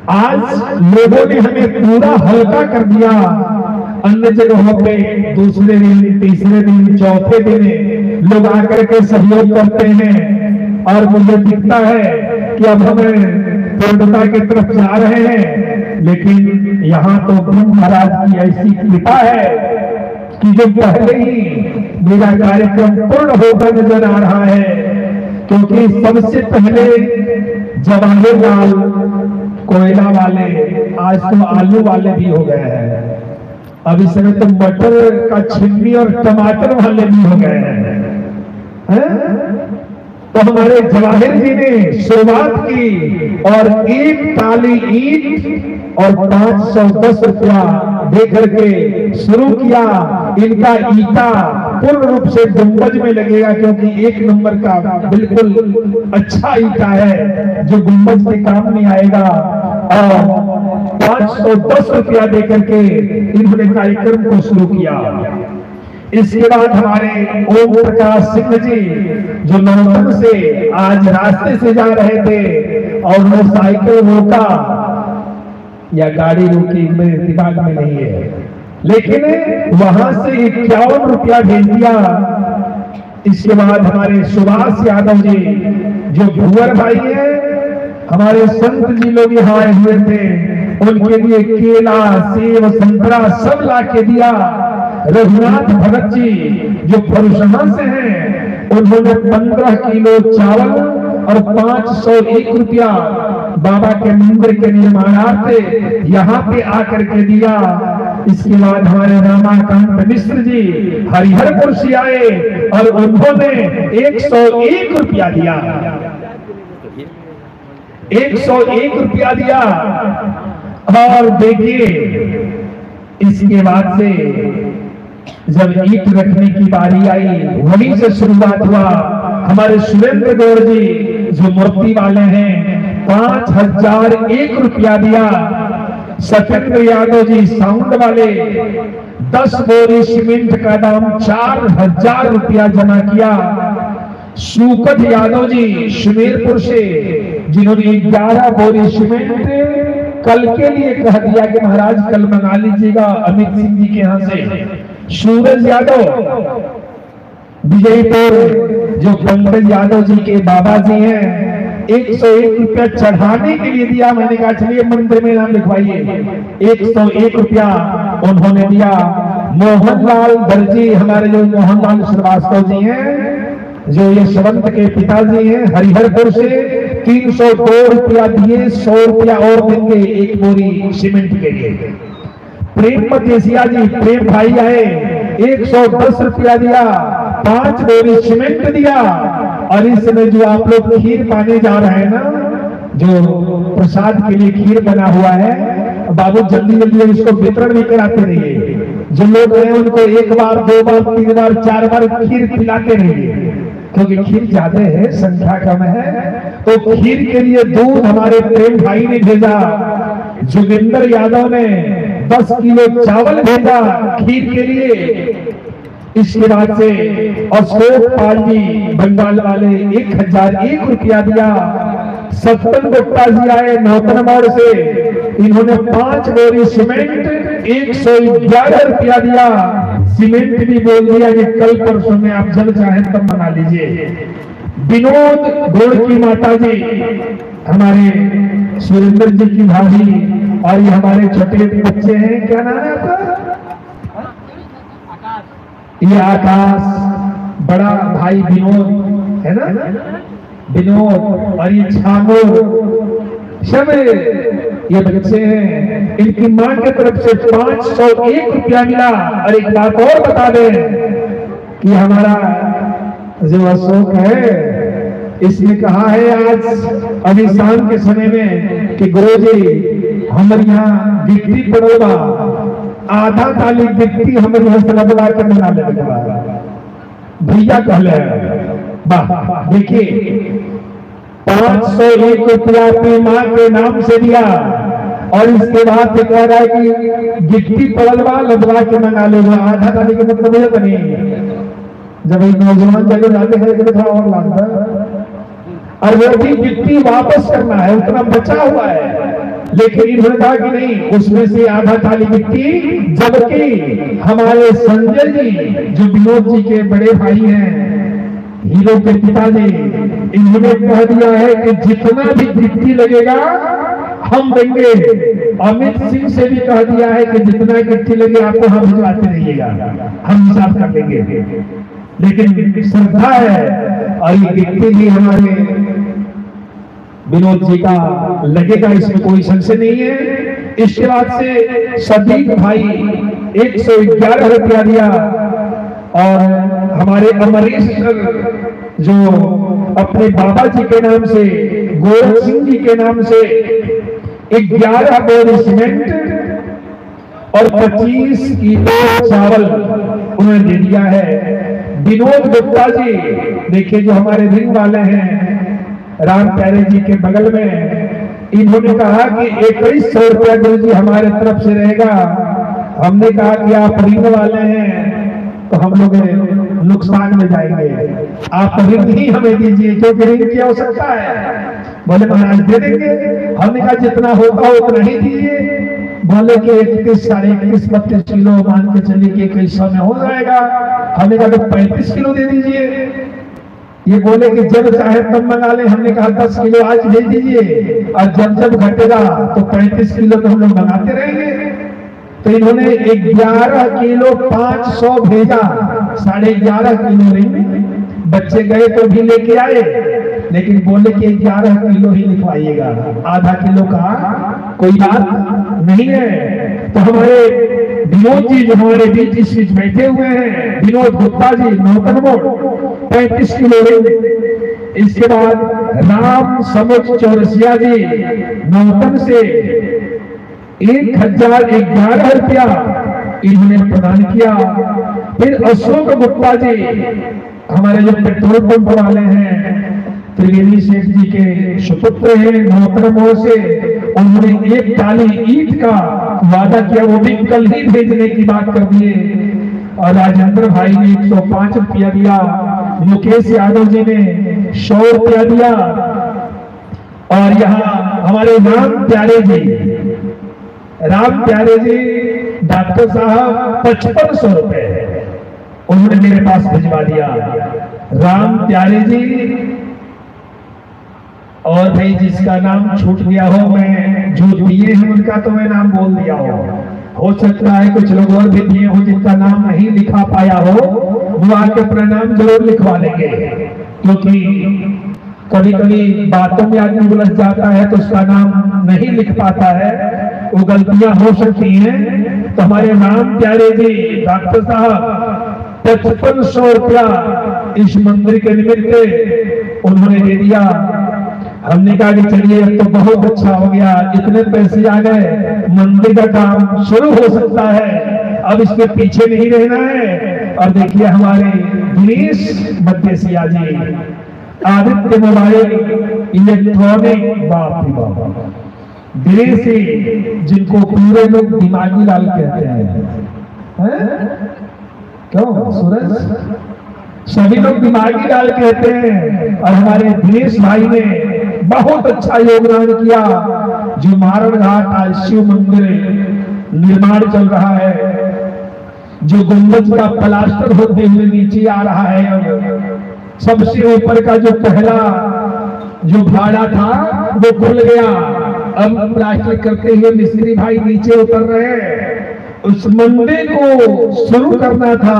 आज लोगों ने हमें पूरा हल्का कर दिया। अन्य जगहों पे दूसरे दिन, तीसरे दिन, चौथे दिन लोग आकर के सहयोग करते हैं और मुझे दिखता है कि अब हम पूर्णता की तरफ जा रहे हैं। लेकिन यहाँ तो गुरु महाराज की ऐसी कृपा है कि जो पहले ही मेरा कार्यक्रम पूर्ण होकर नजर आ रहा है, क्योंकि सबसे पहले जवाहरलाल कोयला वाले आज तो आलू वाले भी हो गए हैं। अब इस समय तो मटर का छिन्नी और टमाटर वाले भी हो गए हैं। तो हमारे जवाहिर जी ने शुरुआत की और एक टाली ईंट और 510 रुपया देकर के शुरू किया। इनका ईटा पूर्ण रूप से गुंबज में लगेगा, क्योंकि 1 नंबर का बिल्कुल अच्छा ईटा है जो गुंबज के काम में आएगा। और 510 रुपया देकर के इन्होंने कार्यक्रम को शुरू किया। इसके बाद हमारे ओम प्रकाश सिंह जी जो नौतन से आज रास्ते से जा रहे थे और वो साइकिल रोका या गाड़ी रोकी, मेरे दिमाग में नहीं है, लेकिन वहां से 51 रुपया भेज दिया। इसके बाद हमारे सुभाष यादव जी जो भुवर भाई है, हमारे संत जी लोग यहाँ आए हुए थे, उनके लिए केला, सेब, संतरा सब ला के दिया। रघुनाथ भगत जी जो फरुसहा से हैं, उन्होंने 15 किलो चावल और 501 रुपया बाबा के मंदिर के निर्माणार्थ यहाँ पे आकर के दिया। इसके बाद हमारे रामाकांत मिश्र जी हरिहरपुर से आए और उन्होंने 101 रुपया दिया, 101 रुपया दिया। और देखिए इसके बाद से जब ईंट रखने की बारी आई, वहीं से शुरुआत हुआ। हमारे सुरेंद्र गौर जी जो मूर्ति वाले हैं 5001 रुपया दिया। सत्येंद्र यादव जी साउंड वाले 10 बोरी सीमेंट का दाम 4000 रुपया जमा किया। सुकद यादव जी सुमेरपुर से जिन्होंने 11 बोरी सीमेंट कल के लिए कह दिया कि महाराज कल मंगा लीजिएगा अमित सिंह जी के यहाँ से। सूरज यादव विजयपुर जो पंकज यादव जी के बाबा जी हैं 101 रुपया चढ़ाने के लिए दिया। मैंने कहा चलिए मंदिर में नाम लिखवाइए, 101 रुपया उन्होंने दिया। मोहनलाल दर्जी हमारे जो मोहनलाल श्रीवास्तव जी हैं जो यशवंत के पिताजी हैं हरिहरपुर से 302 रुपया दिए, 100 रुपया और देंगे 1 बोरी सीमेंट के लिए। प्रेम मतेसिया जी प्रेम भाई आए 110 रुपया दिया, 5 बोरी सीमेंट दिया। और इस समय जो आप लोग खीर पाने जा रहे हैं ना, जो प्रसाद के लिए खीर बना हुआ है, बाबू जल्दी जल्दी इसको वितरण भी कराते रहिए। जो लोग हैं उनको 1 बार 2 बार 3 बार 4 बार खीर खिलाते रहिए। क्योंकि खीर ज्यादा है, संख्या कम है। तो खीर के लिए दूध हमारे प्रेम भाई ने भेजा, जोगिंदर यादव ने 10 किलो चावल भेजा खीर के लिए। इसके बाद से अशोक पाल जी बंगाल वाले 1001 रुपया दिया। सत्तन गुप्ता जी आए नौतन मोड़ से, इन्होंने 5 बोरी सीमेंट 111 रुपया दिया। सीमेंट भी बोल दिया कि कल परसों में आप जब चाहें तब बना लीजिए। विनोद गोड़ की माता जी हमारे सुरेंद्र जी की भाभी, और ये हमारे छोटे बच्चे हैं, क्या नाम है आपका? ये आकाश, बड़ा भाई विनोद है ना, विनोद, और ये छामोर, सब ये बच्चे हैं। इनकी मां की तरफ से 501 रुपया मिला। और एक बात और बता दें कि हमारा जो अशोक है, इसने कहा है आज अभी शाम के समय में कि गुरुजी हमारे यहाँ गिट्टी पड़ोगा, आधा ताली गिट्टी हमारे यहाँ से लगवा के बना लेगा। भैया कहले वाह, देखिए 501 रुपया अपनी माँ के नाम से दिया, और इसके बाद से कह रहा है कि गिट्टी पड़लवा लदवा के मंगा लेगा। आधा ताली के मतलब ये तो नहीं, जब एक नौजवान जगह जाते हैं तो थोड़ा और लगता है, और वो भी गिट्टी वापस करना है, उतना बचा हुआ है। लेकिन इन्होंने कहा कि नहीं, उसमें से आधा थाली गिट्टी, जबकि हमारे संजय जी जो विनोद जी के बड़े भाई हैं, हीरो के पिताजी, इन्होंने कह दिया है कि जितना भी गिट्टी लगेगा हम देंगे। अमित सिंह से भी कह दिया है कि जितना गिट्टी लगे आपको हम भिजवाते रहिएगा, हम हिसाब कर लेंगे। लेकिन श्रद्धा है, और ये गिट्टी भी हमारे विनोद जी का लगेगा, इसमें कोई संशय नहीं है। इसके बाद से सदीक भाई 111 रुपया दिया, और हमारे अमरीश सर जो अपने बाबा जी के नाम से, गोरख सिंह जी के नाम से 11 बोरी सीमेंट और 25 किलो चावल उन्होंने दे दिया है। विनोद गुप्ता जी देखिए जो हमारे रिंग वाले हैं राम प्यारे जी के बगल में, इन्होंने कहा कि 2100 रुपया गुरु जी हमारे तरफ से रहेगा। हमने कहा कि आप रिंग वाले हैं तो हम लोग नुकसान में जाएंगे, आप रिंग ही हमें दीजिए क्योंकि रिंग की आवश्यकता है। बोले महाराज दे देंगे। हमने कहा जितना होगा उतना ही दीजिए। बोले कि 31, 31.5, 32 किलो मान के चलिए कि 2100 में हो जाएगा। हमने कहा तो 35 किलो दे दीजिए। ये बोले कि जब चाहे तब मंगा ले। हमने कहा 10 किलो आज भेज दीजिए, और जब जब घटेगा तो 35 किलो तो हम लोग मंगाते रहेंगे। तो इन्होंने 11 किलो 500 भेजा, 11.5 किलो रिंग। बच्चे गए तो भी लेके आए, लेकिन बोले कि 11 किलो ही लिखवाइएगा, आधा किलो का कोई बात नहीं है। तो हमारे विनोद जी जो हमारे बीच इस बीच बैठे हुए हैं, विनोद गुप्ता जी नौतन मोड़ 35 किलो रिंग। इसके बाद राम समुच चौरसिया जी नौतन से 1011 रुपया इन्होंने प्रदान किया। फिर अशोक गुप्ता जी हमारे जो पेट्रोल पंप वाले हैं, त्रिवेणी सेठ जी के सुपुत्र हैं नौतन मोड़ से, उन्होंने 1 टाली ईंट का वादा किया, वो भी कल ही भेजने की बात कर दिए। और राजेंद्र भाई ने 105 रुपया दिया। मुकेश यादव जी ने 100 रुपया दिया। और यहाँ हमारे राम प्यारे जी डॉक्टर साहब 5500 रुपए उन्होंने मेरे पास भिजवा दिया। राम प्यारे जी, और भाई जिसका नाम छूट गया हो, मैं जो दिए हैं उनका तो मैं नाम बोल दिया हो सकता है कुछ लोग और भी दिए हो जिनका नाम नहीं लिखा पाया हो, वो आके अपना नाम जरूर लिखवा लेंगे। क्योंकि कभी कभी बातों में आदमी उलझ जाता है तो उसका नाम नहीं लिख पाता है, वो गलतियां हो सकती हैं। तो हमारे राम प्यारे जी डॉक्टर साहब 5500 रुपया इस मंदिर के निमित्त उन्होंने दे दिया। हमने कहा कि चलिए अब तो बहुत अच्छा हो गया, इतने पैसे आ गए, मंदिर का काम शुरू हो सकता है, अब इसके पीछे नहीं रहना है। और देखिए हमारे दिनेश मद्देसिया जी, आदित्य मोबाइल इलेक्ट्रॉनिक, बाप रे बाप, दिनेश जी जिनको पूरे लोग दिमागी लाल कहते हैं? क्यों सूरज? सभी लोग दिमागी लाल कहते हैं। और हमारे दिनेश भाई ने बहुत अच्छा योगदान किया। जो मारण घाट आज शिव मंदिर निर्माण चल रहा है, जो गुंबद का प्लास्टर होते हुए नीचे आ रहा है, सबसे ऊपर का जो पहला जो भाड़ा था वो खुल गया। अब प्लास्टर करते हुए मिस्त्री भाई नीचे उतर रहे हैं। उस मंदिर को शुरू करना था।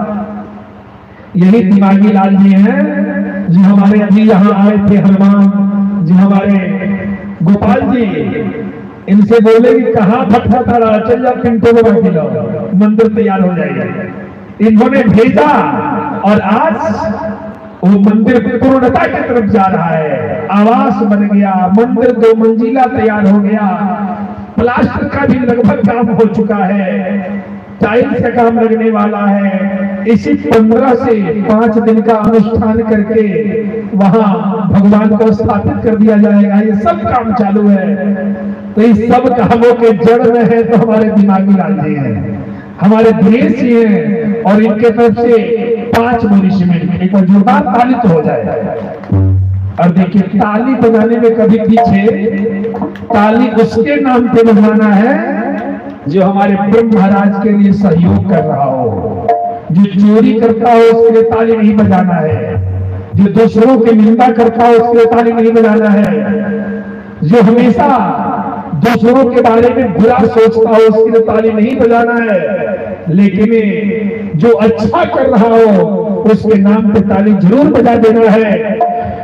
यही दिमागी लाल जी हैं जो हमारे अभी यहाँ आए थे, हनुमान जी, हमारे गोपाल जी। इनसे बोले कि कहाँ फटफटा रहा, चल जाओ पिंटो को बैठ जाओ, मंदिर तैयार हो जाएगा। इन्होंने भेजा और आज वो मंदिर पूर्णता की तरफ जा रहा है। आवास बन गया, मंदिर 2 मंजिला तैयार हो गया, प्लास्टर का भी लगभग काम हो चुका है, टाइल्स का काम लगने वाला है। इसी 15 से 5 दिन का अनुष्ठान करके वहां भगवान को स्थापित कर दिया जाएगा। ये सब काम चालू है। तो इस सब कामों के जड़ में है तो हमारे दिमागी लाल जी हैं, हमारे दिनेश जी हैं। और इनके तरफ से 5 बोरी सीमेंट, एक बार जोरदार ताली तो हो जाए। और देखिए, ताली बजाने में कभी पीछे, ताली उसके नाम पे बजाना है जो हमारे ब्रह्म महाराज के लिए सहयोग कर रहा हो। जो चोरी करता हो उसके लिए ताली नहीं बजाना है, जो दूसरों की निंदा करता हो उसके लिए ताली नहीं बजाना है, जो हमेशा दूसरों के बारे में बुरा सोचता हो उसके लिए ताली नहीं बजाना है, लेकिन जो अच्छा कर रहा हो उसके नाम पे ताली जरूर बजा देना है।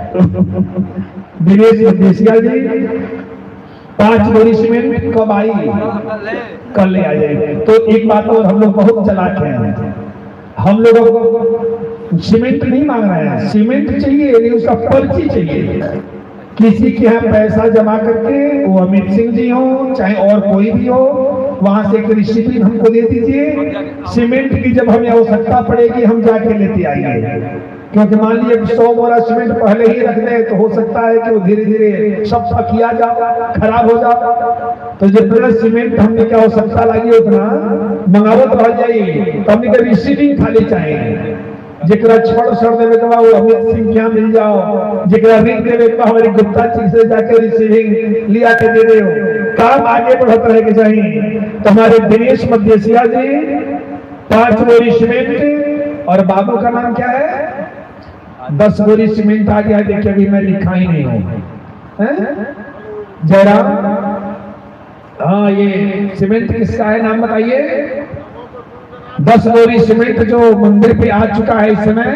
दिनेश मद्देसिया जी, 5 बोरी सीमेंट कब आई? कल ले आ जाएगी। तो एक बात और, हम लोग बहुत चालाक हैं। हम लोग सीमेंट नहीं मांग रहे हैं, सीमेंट चाहिए लेकिन उसका पर्ची चाहिए। किसी के यहाँ पैसा जमा करके, वो अमित सिंह जी हो चाहे और कोई भी हो, वहां से एक रिसीप्ट हमको दे दीजिए। सीमेंट की जब हमें आवश्यकता पड़ेगी हम जाके लेते आएंगे। क्योंकि मान लीजिए 100 बोरा सीमेंट पहले ही रख दे तो हो सकता है कि वो धीरे धीरे सब किया जाए, खराब हो जाए। तो जितना सीमेंट हमने क्या आवश्यकता लगी उतना मंगावत रह जाइए। तो हमने रिसीविंग खाली चाहिए। जिकरा छोड़ सड़ देवे तो वो अमित सिंह क्या मिल जाओ, जिकरा रिंग देवे तो हमारी गुप्ता जी से जाके रिसीविंग लिया के दे दो। काम आगे बढ़त रहे के चाहिए। तो हमारे दिनेश मद्देसिया जी 5 बोरी सीमेंट, और बाबू का नाम क्या है? 10 बोरी सीमेंट आ गया। देखिए अभी मैं लिखा ही नहीं हूं। जयराम, हाँ ये सीमेंट किसका है नाम बताइए? 10 बोरी सीमेंट जो मंदिर पे आ चुका है इस समय,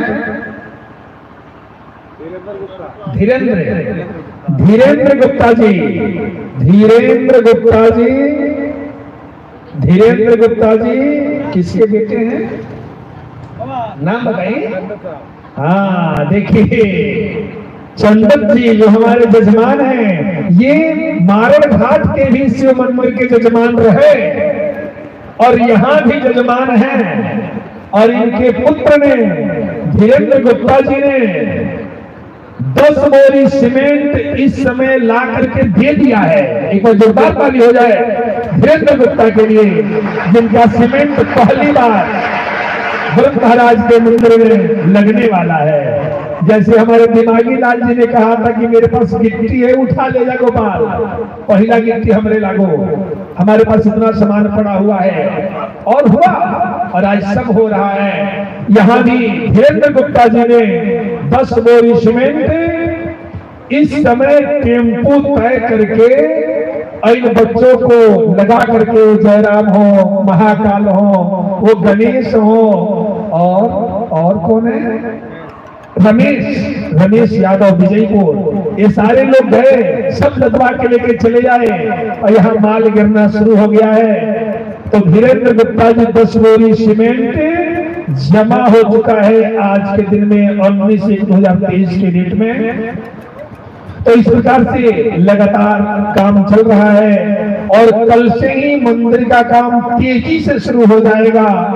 धीरेन्द्र गुप्ता जी, धीरेन्द्र गुप्ता जी, धीरेन्द्र गुप्ता जी किसके बेटे हैं? नाम बताइए। हाँ देखिए, चंदन जी जो हमारे जजमान हैं, ये मारण घाट के भी शिव मंदिर के जजमान रहे और यहाँ भी जजमान हैं। और इनके पुत्र ने, धीरेन्द्र गुप्ता जी ने 10 बोरी सीमेंट इस समय ला करके दे दिया है। एक बार जोरदार ताली हो जाए धीरेन्द्र गुप्ता के लिए, जिनका सीमेंट पहली बार ब्रह्म महाराज के मंदिर में लगने वाला है। जैसे हमारे दिमागी लाल जी ने कहा था कि मेरे पास गिट्टी है, उठा ले जा गोपाल, पहला गिट्टी हमरे लागो, हमारे पास इतना सामान पड़ा हुआ है। और हुआ, और आज सब हो रहा है। यहाँ भी धीरेन्द्र गुप्ता जी ने 10 बोरी सीमेंट इस समय टेम्पू तय करके इन बच्चों को लगा करके, जयराम हो, महाकाल हो, वो गणेश हो, और कौन है? रमेश यादव विजयपुर, ये सारे लोग गए, सब लदवा के लेके चले जाए और यहाँ माल गिरना शुरू हो गया है। तो धीरेन्द्र गुप्ता जी 10 बोरी सीमेंट जमा हो चुका है आज के दिन में, 19/1/2023 के डेट में। तो इस प्रकार से लगातार काम चल रहा है और कल से ही मंदिर का काम तेजी से शुरू हो जाएगा।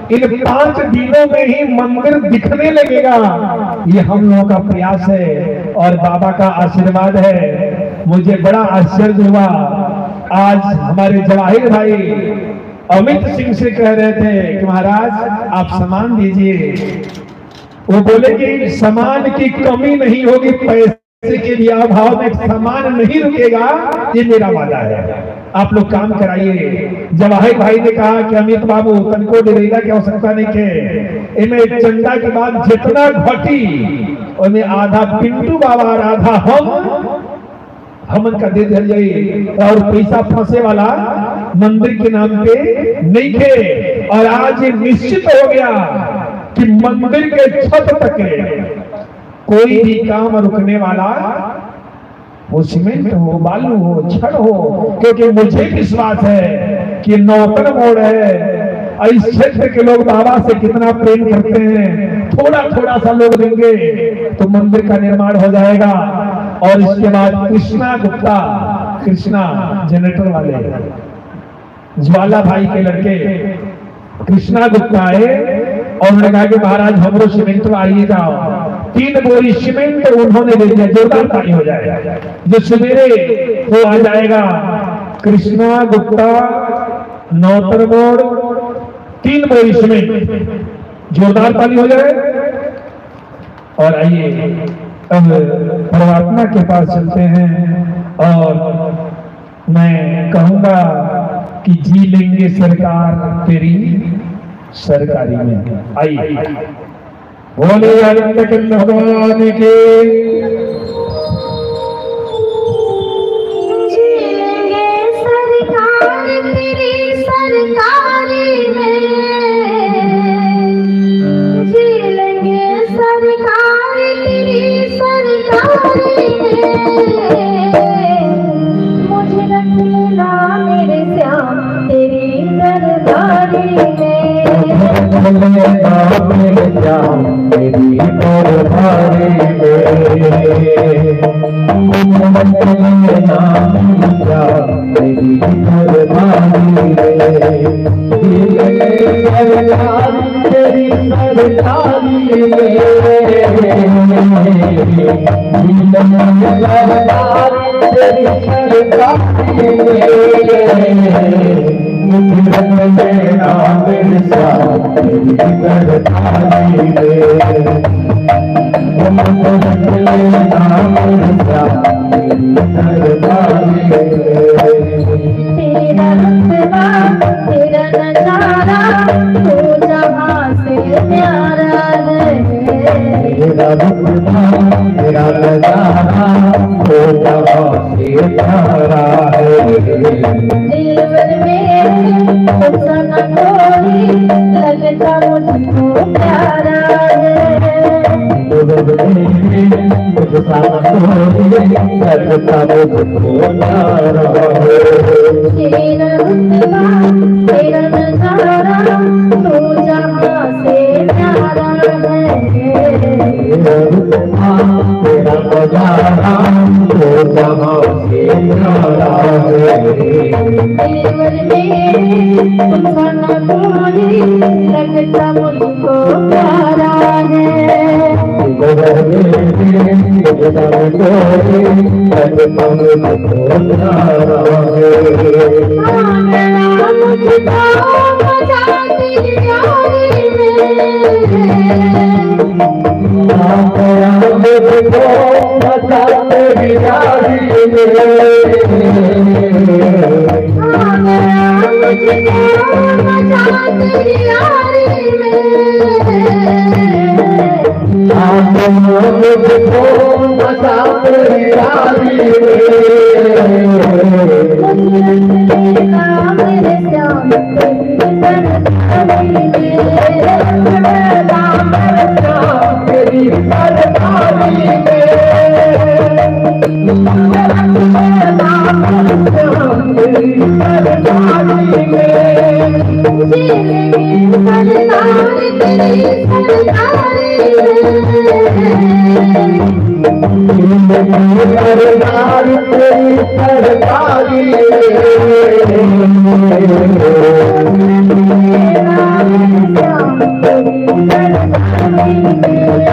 इन 5 दिनों में ही मंदिर दिखने लगेगा। ये हम लोगों का प्रयास है और बाबा का आशीर्वाद है। मुझे बड़ा आश्चर्य हुआ, आज हमारे जवाहिर भाई अमित सिंह से कह रहे थे कि महाराज आप सामान दीजिए। वो बोले कि सामान की कमी नहीं होगी, पैसे के लिए अभाव में सामान नहीं रुकेगा, ये मेरा वादा है। आप लोग काम कराइए। जवाहिर भाई ने कहा कि अमित बाबू तनको डेरेला की आवश्यकता नहीं के, इनमें चंदा के बाद जितना घटी उनमें आधा पिंटू बाबा और आधा हमन का दे दिया जाए और पैसा फंसे वाला मंदिर के नाम पे नहीं थे। और आज ये निश्चित हो गया कि मंदिर के छत तक कोई भी काम रुकने वाला वो सीमेंट हो, बालू हो, छड़ हो, क्योंकि मुझे विश्वास है कि नौतन मोड़ है। इस क्षेत्र के लोग बाबा से कितना प्रेम करते हैं, थोड़ा थोड़ा सा लोग देंगे तो मंदिर का निर्माण हो जाएगा। और इसके बाद कृष्णा गुप्ता, कृष्णा जनरेटर वाले ज्वाला भाई के लड़के कृष्णा गुप्ता आए और उन्होंने कहा कि महाराज हमरो सीमेंट आइए जाओ। 3 बोरी सीमेंट उन्होंने दे दिया, जोरदार ताली हो जाएगा। जो सवेरे वो आ जाएगा कृष्णा गुप्ता नौतर मोड़ 3 बोरी सीमेंट, जोरदार ताली हो जाए। और आइए अब परमात्मा के पास चलते हैं और मैं कहूंगा कि जी लेंगे सरकार तेरी सरकारी में। आइए बोले आनंद कंद भगवान के। जीलेंगे सरकार तेरी सरकारी में, जीलेंगे सरकार तेरी सरकारी में। मुझे रख लेना मेरे श्याम तेरी दरबारी में। तेरा रुतबा तेरा नजारा तो जहां से प्यारा है। तेरा रुतबा तेरा नजारा तो जहां से प्यारा है। दिलबर में सना कोई लगता मुझको प्यारा है। तेरा रुतबा तेरा नजारा तो जहां से प्यारा है। तेरा रुतबा तेरा नजारा तो जहां से प्यारा है। दिलबर में सना कोई लगता मुझको प्यारा है। सरकारी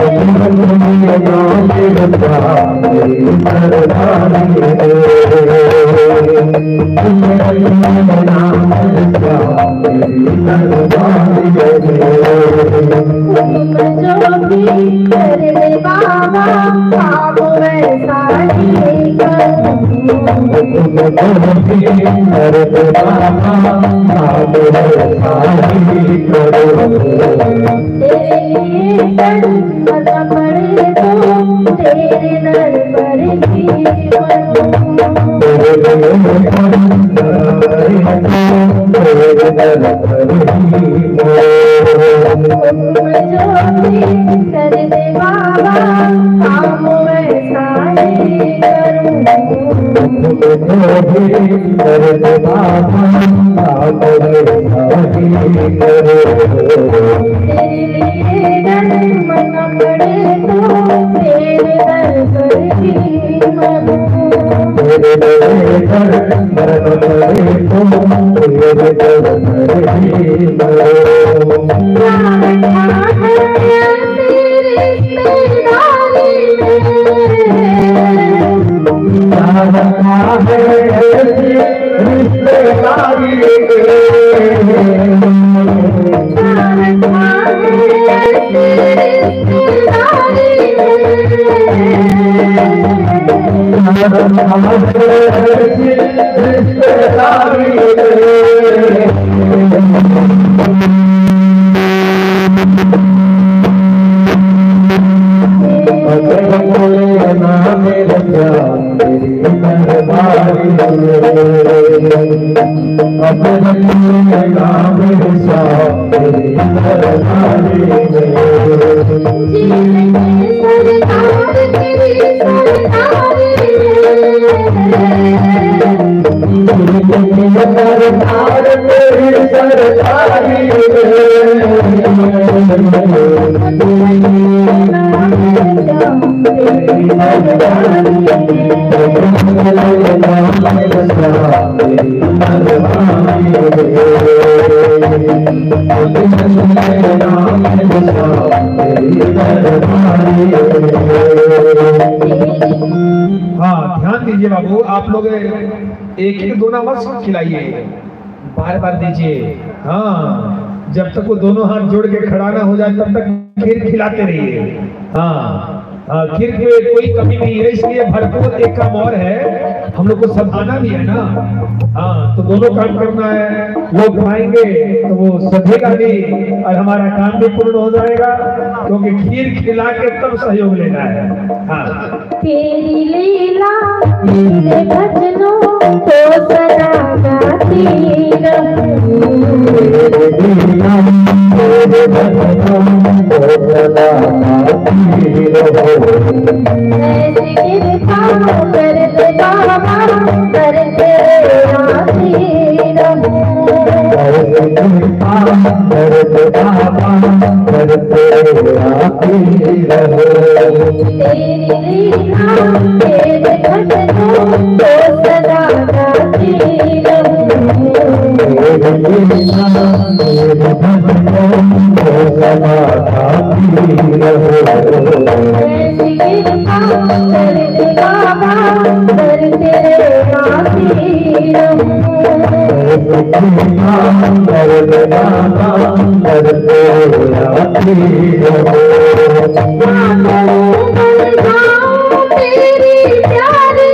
हाँ ध्यान दीजिए बाबू, आप लोग एक ही दोना मत खिलाइए, बार बार दीजिए। हाँ, जब तक वो दोनों हाथ जोड़ के खड़ा ना हो जाए तब तक खीर खिलाते रहिए। हाँ हाँ, खीर में कोई कमी नहीं है, इसलिए भरपूर एक काम और है, हम लोग को सधाना भी है ना। हाँ, तो दोनों काम करना है, लोग खाएंगे तो वो सधेगा भी और हमारा काम भी पूर्ण हो जाएगा, क्योंकि खीर खिला के तब सहयोग लेना है। हाँ, तेरी लीला तेरे भजनों को सदा गाती ऐसी कृपा कर दे बाबा, करते आती तेरी लीला तेरे भजनों को सदा गाती ऐसी कृपा कर दे बाबा, करते तेरी प्यारी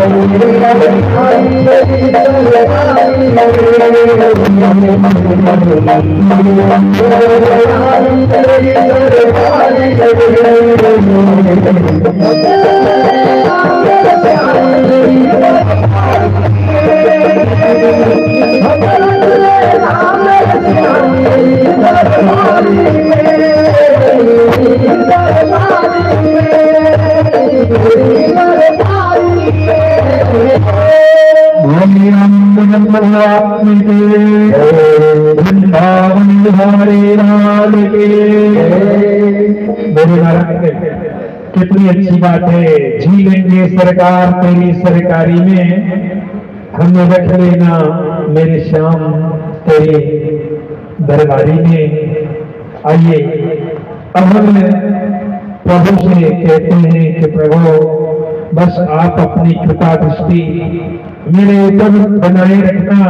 कितनी अच्छी बात है। जी लेंगे सरकार तेरी सरकारी में, हमें रख लेना मेरे श्याम तेरी दरबारी में। आइए अब हम प्रभु से कहते हैं कि प्रभु बस आप अपनी कृपा दृष्टि मेरे ऊपर बनाए रखना।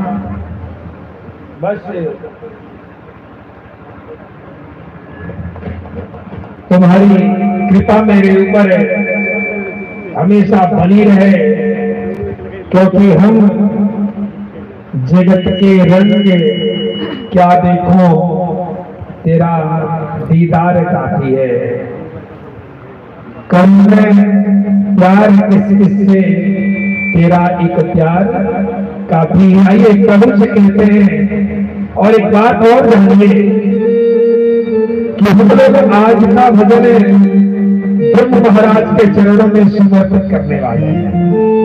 बस तुम्हारी कृपा मेरे ऊपर हमेशा बनी रहे, क्योंकि हम जगत के रंग क्या देखो तेरा दीदार काफी है। कम में प्यार किस किससे तेरा एक प्यार काफी है। आइए प्रभु से कहते हैं। और एक बात और जानिए कि हम लोग आज का भजन ब्रह्म महाराज के चरणों में समर्पित करने वाले हैं।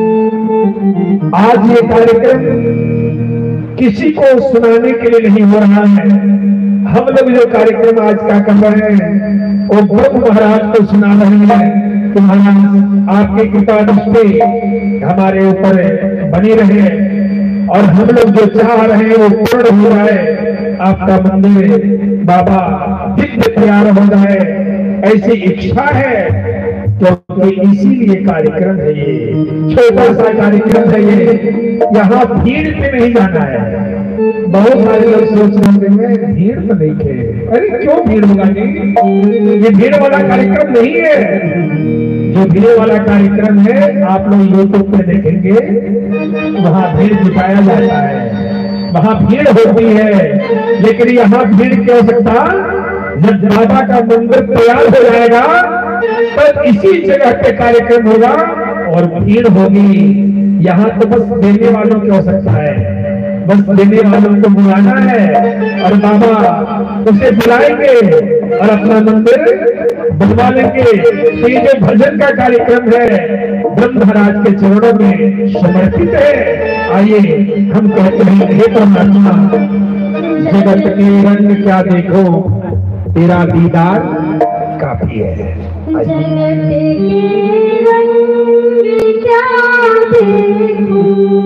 आज ये कार्यक्रम किसी को सुनाने के लिए नहीं हो रहा है। हम लोग जो कार्यक्रम आज का कर रहे हैं वो ब्रह्म महाराज को सुना रहे हैं कि महाराज आपकी कृपा दृष्टि हमारे ऊपर बनी रहे और हम लोग जो चाह रहे हैं वो पूर्ण हो जाए। आपका मंदिर बाबा दिव्य तैयार हो जाए, ऐसी इच्छा है। क्योंकि इसीलिए कार्यक्रम है ये, छोटा सा कार्यक्रम है ये। यहाँ भीड़ पे नहीं जाना है। बहुत सारे लोग सोच रहे हैं भीड़ तो नहीं है। अरे क्यों भीड़ होगा जी? ये भीड़ वाला कार्यक्रम नहीं है। जो भीड़ वाला कार्यक्रम है आप लोग यूट्यूब पे देखेंगे, वहाँ भीड़ जुटाया जाता है, वहाँ भीड़ होती है। लेकिन यहाँ भीड़ क्या हो सकता? जब बाबा का मंदिर तैयार हो जाएगा तब इसी जगह पे कार्यक्रम होगा और भीड़ होगी। यहाँ तो बस देने वालों की हो सकता है, बस देने वालों को बुलाना है और बाबा उसे बुलाएंगे और अपना मंदिर बनवा लेंगे। तो ये जो भजन का कार्यक्रम है ब्रह्म महाराज के चरणों में समर्पित है। आइए हम कहते हैं हे परमात्मा जगत के रंग क्या देखो तेरा दीदार काफी है। जगत के रंग क्या देखूं,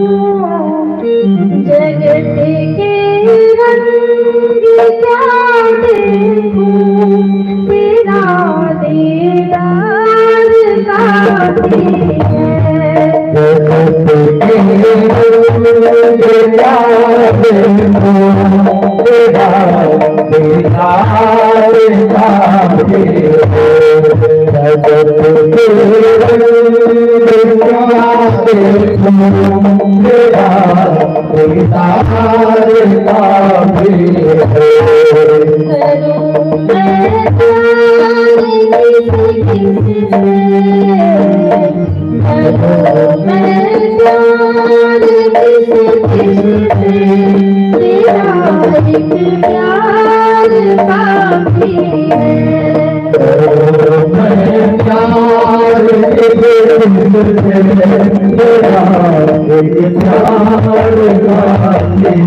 जगत के रंग क्या देखूं, तेरा दीदार काफी है। जगत के रंग क्या देखूं तेरा दीदार काफी है। जगत के रंग क्या देखूं तेरा दीदार काफी है। करूं मैं प्यार किसी से, करूं मैं प्यार किसी से, तेरा एक प्यार काफी है। मैं प्यार तेरा एक प्यार काफी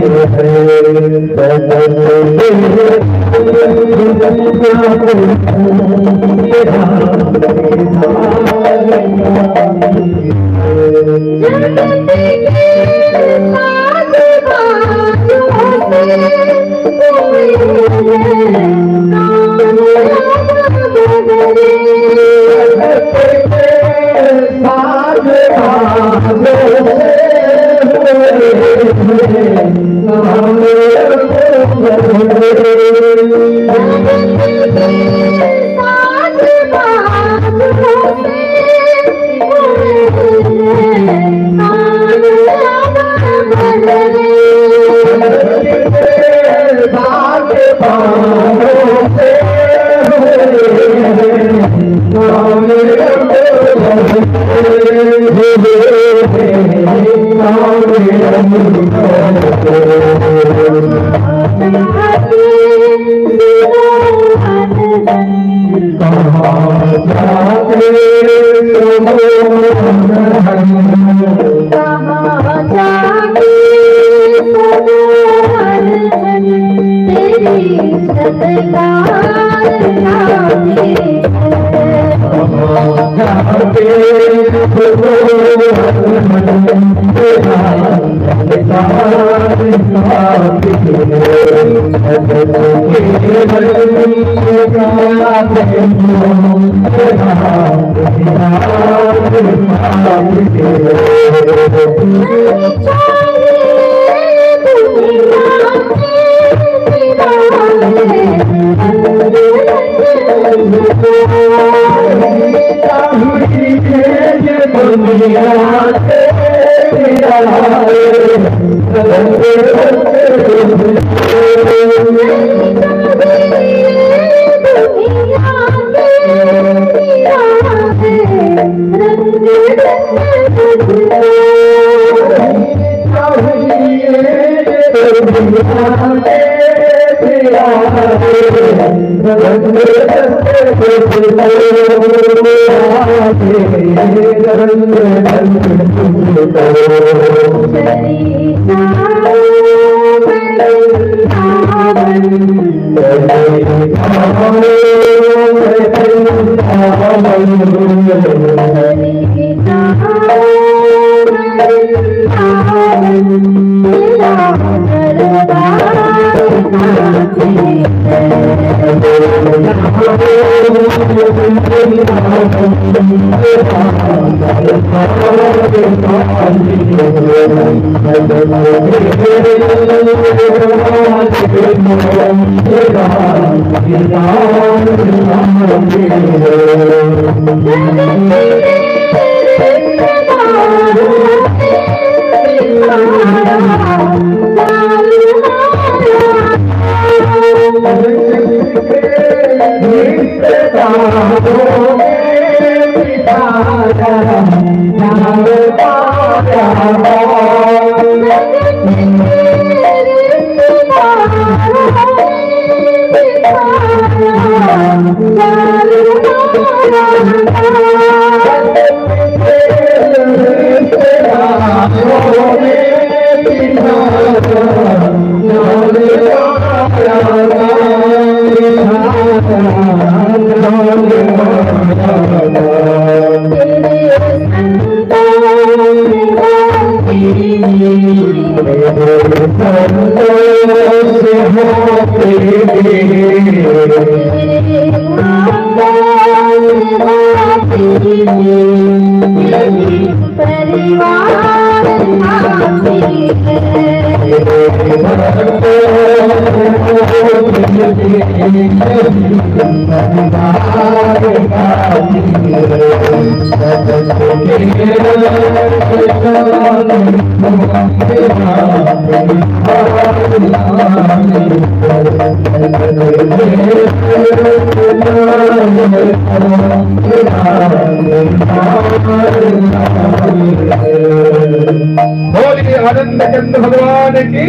आनंद कंद भगवान की।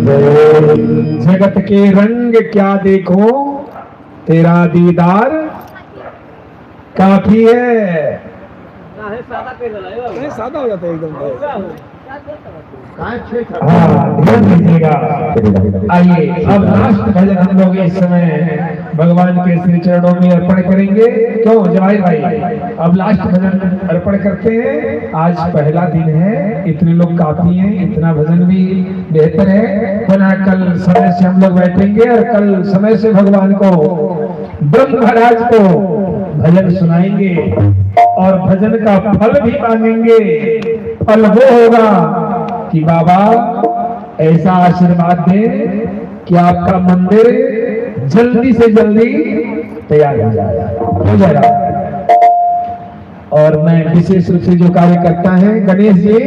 जगत के रंग क्या देखो, तेरा दीदार काफी है। सादा हो जाता है एकदम। हाँ, ध्यान दीजिएगा। आइए अब लास्ट भजन हम लोग इस समय भगवान के श्री चरणों में अर्पण करेंगे। क्यों जवाई भाई, अब लास्ट भजन अर्पण करते हैं। आज पहला दिन है, इतने लोग काफी हैं, इतना भजन भी बेहतर है। पुनः कल समय से हम लोग बैठेंगे और कल समय से भगवान को, ब्रह्म महाराज को भजन सुनाएंगे और भजन का फल भी मांगेंगे। फल वो होगा कि बाबा ऐसा आशीर्वाद दे कि आपका मंदिर जल्दी से जल्दी तैयार हो जाएगा। और मैं विशेष रूप से जो कार्यकर्ता हैं, गणेश जी,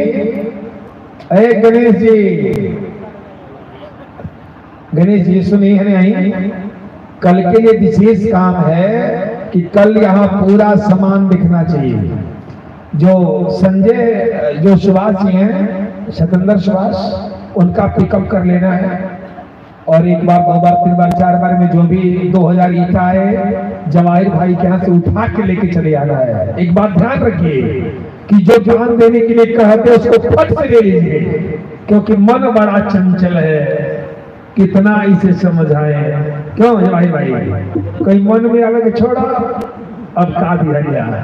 गणेश जी सुनिए नहीं, कल के ये विशेष काम है कि कल यहाँ पूरा सामान दिखना चाहिए। जो संजय जो सुभाष जी हैं, सतेंद्र सुभाष, उनका पिकअप कर लेना है और एक बार, दो बार, तीन बार, चार बार में जो भी 2000 ईटा है जवाहिर भाई के यहाँ से उठा के लेके चले आना है। एक बात ध्यान रखिए कि जो जान देने के लिए कहते हैं उसको फट से ले लीजिए, क्योंकि मन बड़ा चंचल है, कितना इसे समझाए। क्यों जवाहिर भाई, कोई मन में आवे कि छोड़ा अब का दिया गया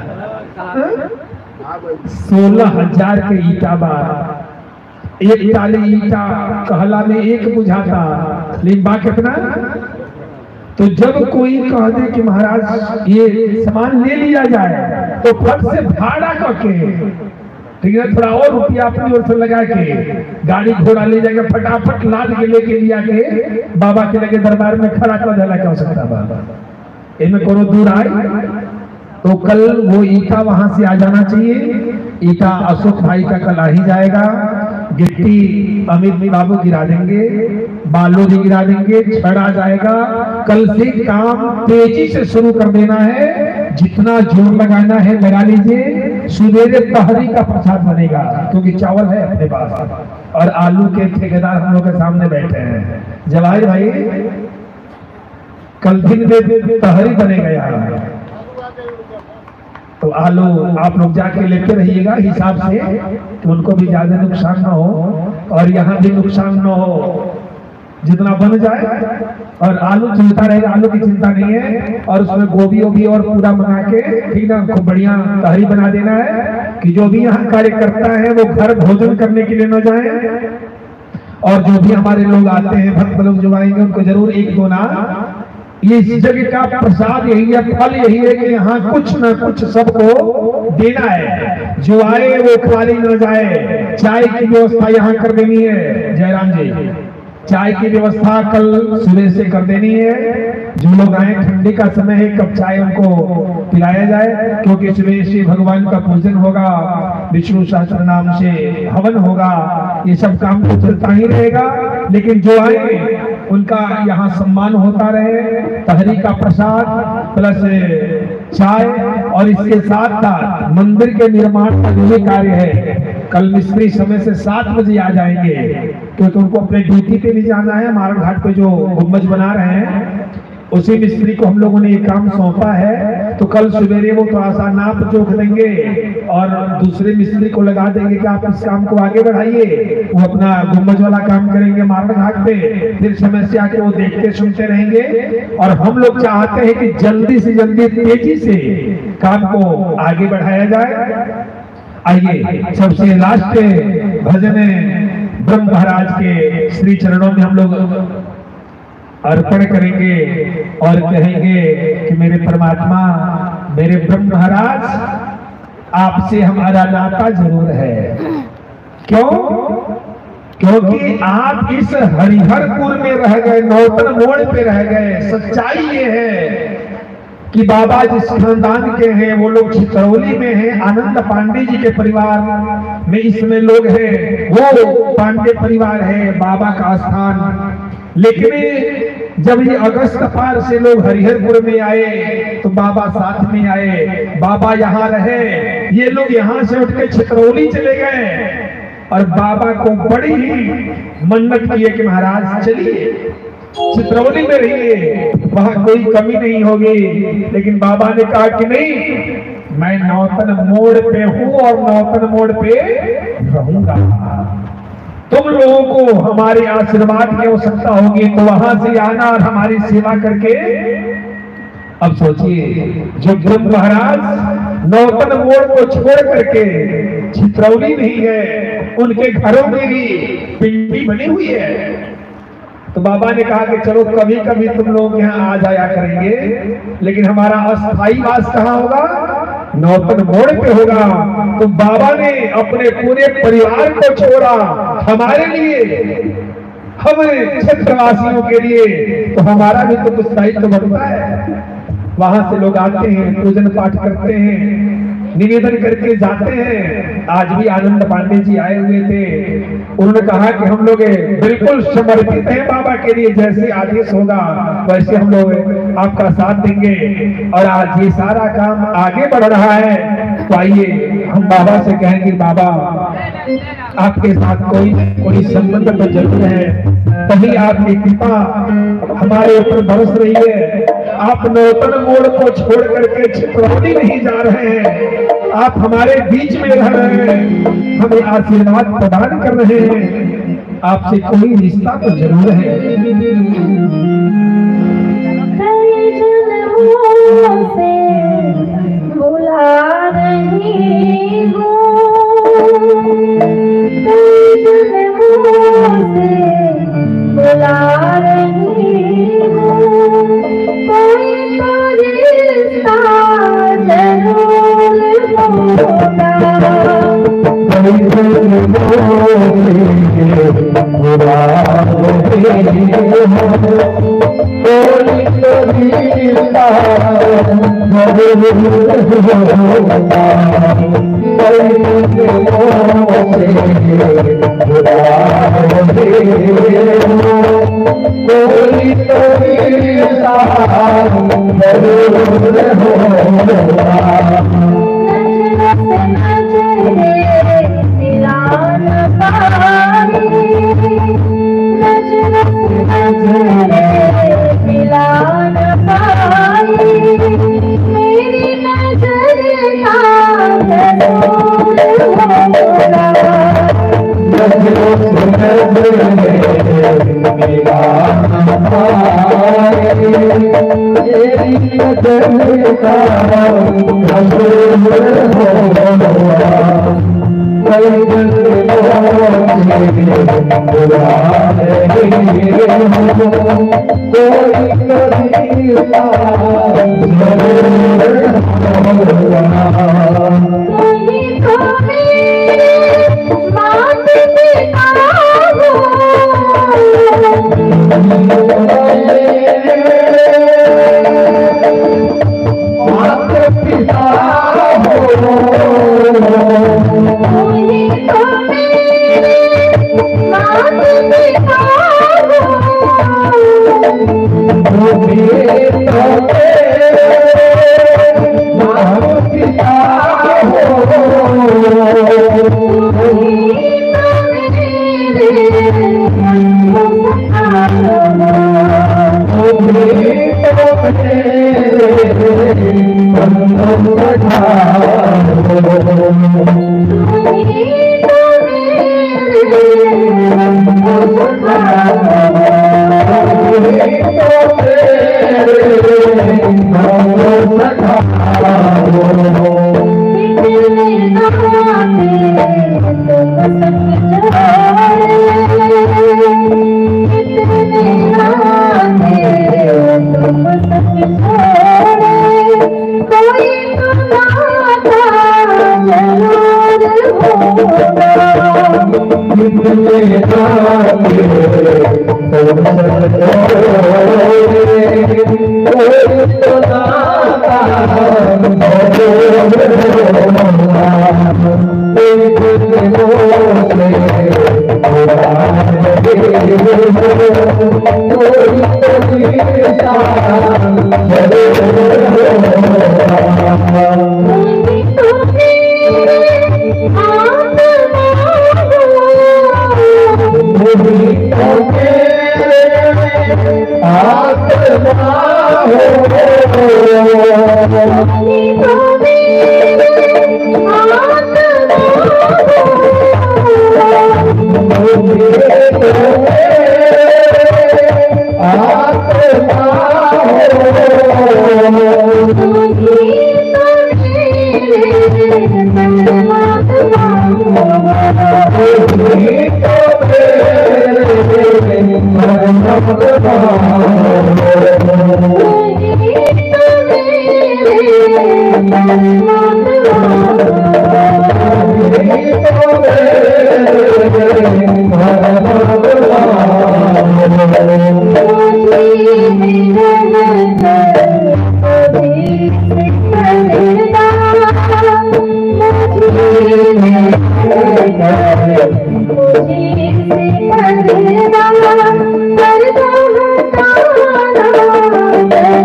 16,000 के ईटा बार, एक टाली ईटा कहला में एक बुझाता, लेकिन बा कितना। तो जब कोई कह दे कि महाराज ये सामान ले लिया जाए तो फट से भाड़ा करके, ठीक है, थोड़ा और रुपया अपनी ओर से लगा के गाड़ी घोड़ा ले जाएगा, फटाफट लाद के लेके लिया के बाबा के लगे दरबार में खड़ा कर देला क्या हो सकता बाबा, इनमें कोनो दूर आए। तो कल वो ईटा वहां से आ जाना चाहिए। ईटा अशोक भाई का कल आ ही जाएगा, गिट्टी अमित बाबू गिरा देंगे, बालू भी गिरा देंगे, छड़ आ जाएगा। कल से काम तेजी से शुरू कर देना है, जितना जोर लगाना है लगा लीजिए। सुबेरे तहरी का प्रसाद बनेगा, क्योंकि चावल है अपने पास और आलू के ठेकेदार हम लोग के सामने बैठे हैं। जवाहिर भाई कल दिन में तहरी बनेगा यहाँ, तो आलू आप लोग जाके लेते रहिएगा हिसाब से कि उनको भी ज्यादा नुकसान ना हो और यहाँ भी नुकसान ना हो, जितना बन जाए। और आलू चलता रहेगा, आलू की चिंता नहीं है। और उसमें गोभी वोभी और पूरा बना के, ठीक ना, खूब बढ़िया तहरी बना देना है कि जो भी यहाँ कार्य करता है वो घर भोजन करने के लिए न जाए। और जो भी हमारे लोग आते हैं, भक्त लोग जो आएंगे, उनको जरूर एक दो ना, ये इस जगह का प्रसाद यही है, फल यही है कि यहाँ कुछ न कुछ सबको देना है। जो आए वो खाली न जाए। चाय की व्यवस्था यहाँ कर देनी है जयराम जी, चाय की व्यवस्था कल सुबह से कर देनी है। जो लोग आए, ठंडी का समय है, कप चाय उनको पिलाया जाए, क्योंकि सुबह से भगवान का पूजन होगा, विष्णु सहस्त्र नाम से हवन होगा, ये सब काम तो चलता ही रहेगा। लेकिन जो आए उनका यहाँ सम्मान होता रहे, तहरी का प्रसाद प्लस चाय, और इसके साथ साथ मंदिर के निर्माण का जो भी कार्य है, कल मिस्त्री समय से 7 बजे आ जाएंगे, क्योंकि उनको अपने ड्यूटी पे भी जाना है। मार्ग घाट पे जो गुम्बज बना रहे हैं उसी मिस्त्री को हम लोगों ने ये काम सौंपा है। तो कल सवेरे वो थोड़ा सा नाप जोख देंगे और दूसरे मिस्त्री को लगा देंगे कि आप इस काम को आगे बढ़ाइए। वो अपना गुम्बज वाला काम करेंगे मार्ग घाट पे, फिर समय से आके वो देखते सुनते रहेंगे। और हम लोग चाहते हैं कि जल्दी से जल्दी तेजी से काम को आगे बढ़ाया जाए। आइए सबसे लास्ट भजन ब्रह्म महाराज के श्री चरणों में हम लोग अर्पण करेंगे और कहेंगे कि मेरे परमात्मा, मेरे ब्रह्म महाराज, आपसे हमारा नाता जरूर है। क्यों? क्योंकि आप इस हरिहरपुर में रह गए, नौतन मोड़ पे रह गए। सच्चाई ये है कि बाबा जिस खानदान के हैं वो लोग चित्रौली में हैं, आनंद पांडे जी के परिवार में इसमें लोग हैं, वो पांडे परिवार है, बाबा का स्थान। लेकिन जब ये अगस्त पार से लोग हरिहरपुर में आए तो बाबा साथ में आए, बाबा यहाँ रहे। ये लोग यहाँ से उठ के चित्रौली चले गए और बाबा को बड़ी ही मन्नत किए कि महाराज चलिए चित्रौली में रहिए, वहां कोई कमी नहीं होगी। लेकिन बाबा ने कहा कि नहीं, मैं नौतन मोड़ पे हूं और नौतन मोड़ पे रहूंगा। तुम लोगों को हमारे आशीर्वाद की आवश्यकता होगी तो वहां से आना और हमारी सेवा करके। अब सोचिए, जो ब्रह्म महाराज नौतन मोड़ को छोड़ करके चित्रौली नहीं है, उनके घरों में भी पिंडी बनी हुई है। तो बाबा ने कहा कि चलो कभी कभी तुम लोग यहाँ आ जाया करेंगे, लेकिन हमारा अस्थायी वास कहाँ होगा? नौतन मोड़ पे होगा। तो बाबा ने अपने पूरे परिवार को छोड़ा हमारे लिए, हमारे क्षेत्रवासियों के लिए। तो हमारा भी तो कुछ दायित्व बनता है। वहां से लोग आते हैं, पूजन पाठ करते हैं, निवेदन करके जाते हैं। आज भी आनंद पांडे जी आए हुए थे, उन्होंने कहा कि हम लोग बिल्कुल समर्पित हैं बाबा के लिए, जैसे आदेश होगा वैसे हम लोग आपका साथ देंगे। और आज ये सारा काम आगे बढ़ रहा है। तो आइए हम बाबा से कहें कि बाबा आपके साथ कोई संबंध तो जरूर है, तभी आपकी कृपा हमारे ऊपर बरस रही है। आप नौतन मोड़ को छोड़ करके छिपरौली नहीं जा रहे हैं, आप हमारे बीच में रह रहे हैं, हमें आशीर्वाद प्रदान कर रहे हैं। आपसे कोई रिश्ता तो जरूर है। बुला रही हूँ, बुला रही हूँ, कोई तो रिश्ता जरूर होगा।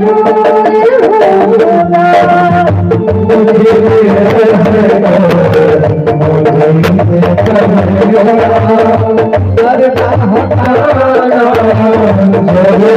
Thank you.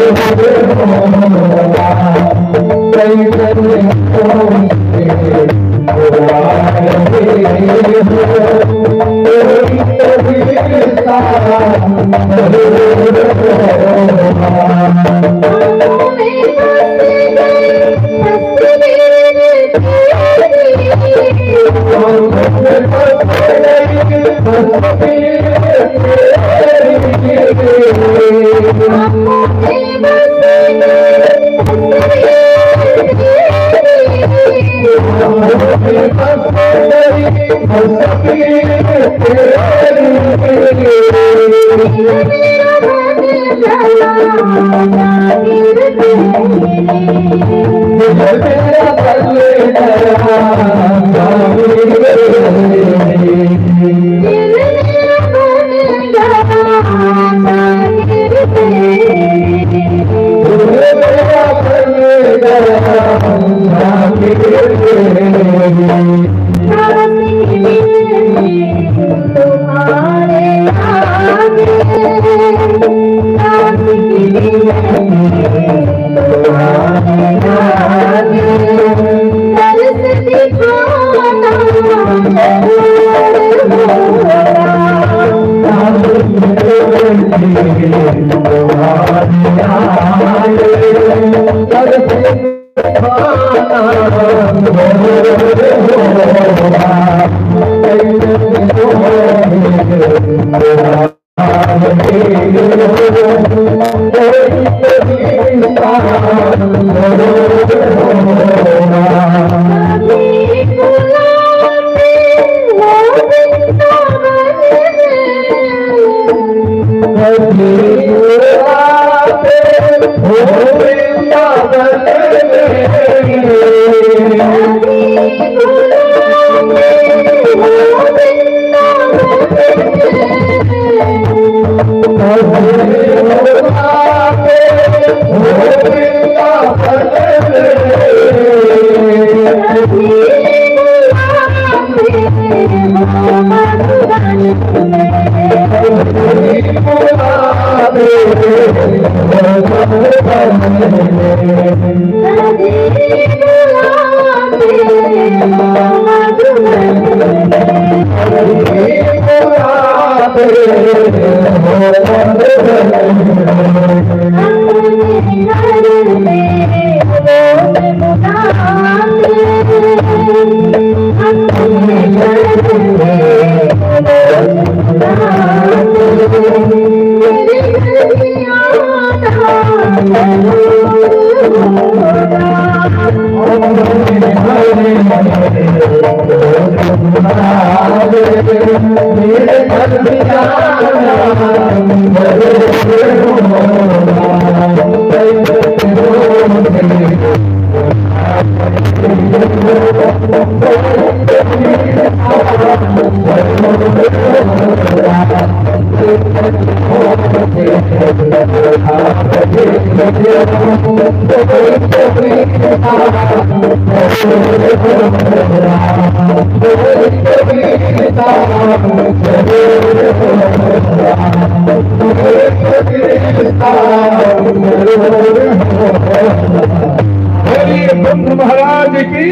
महाराज की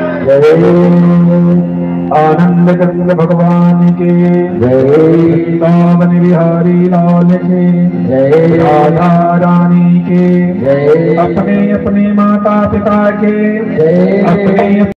आनंद कंद भगवान के जय, कामन बिहारी लाल के जय, राधा रानी के जय, अपने अपने माता पिता के जय, अपने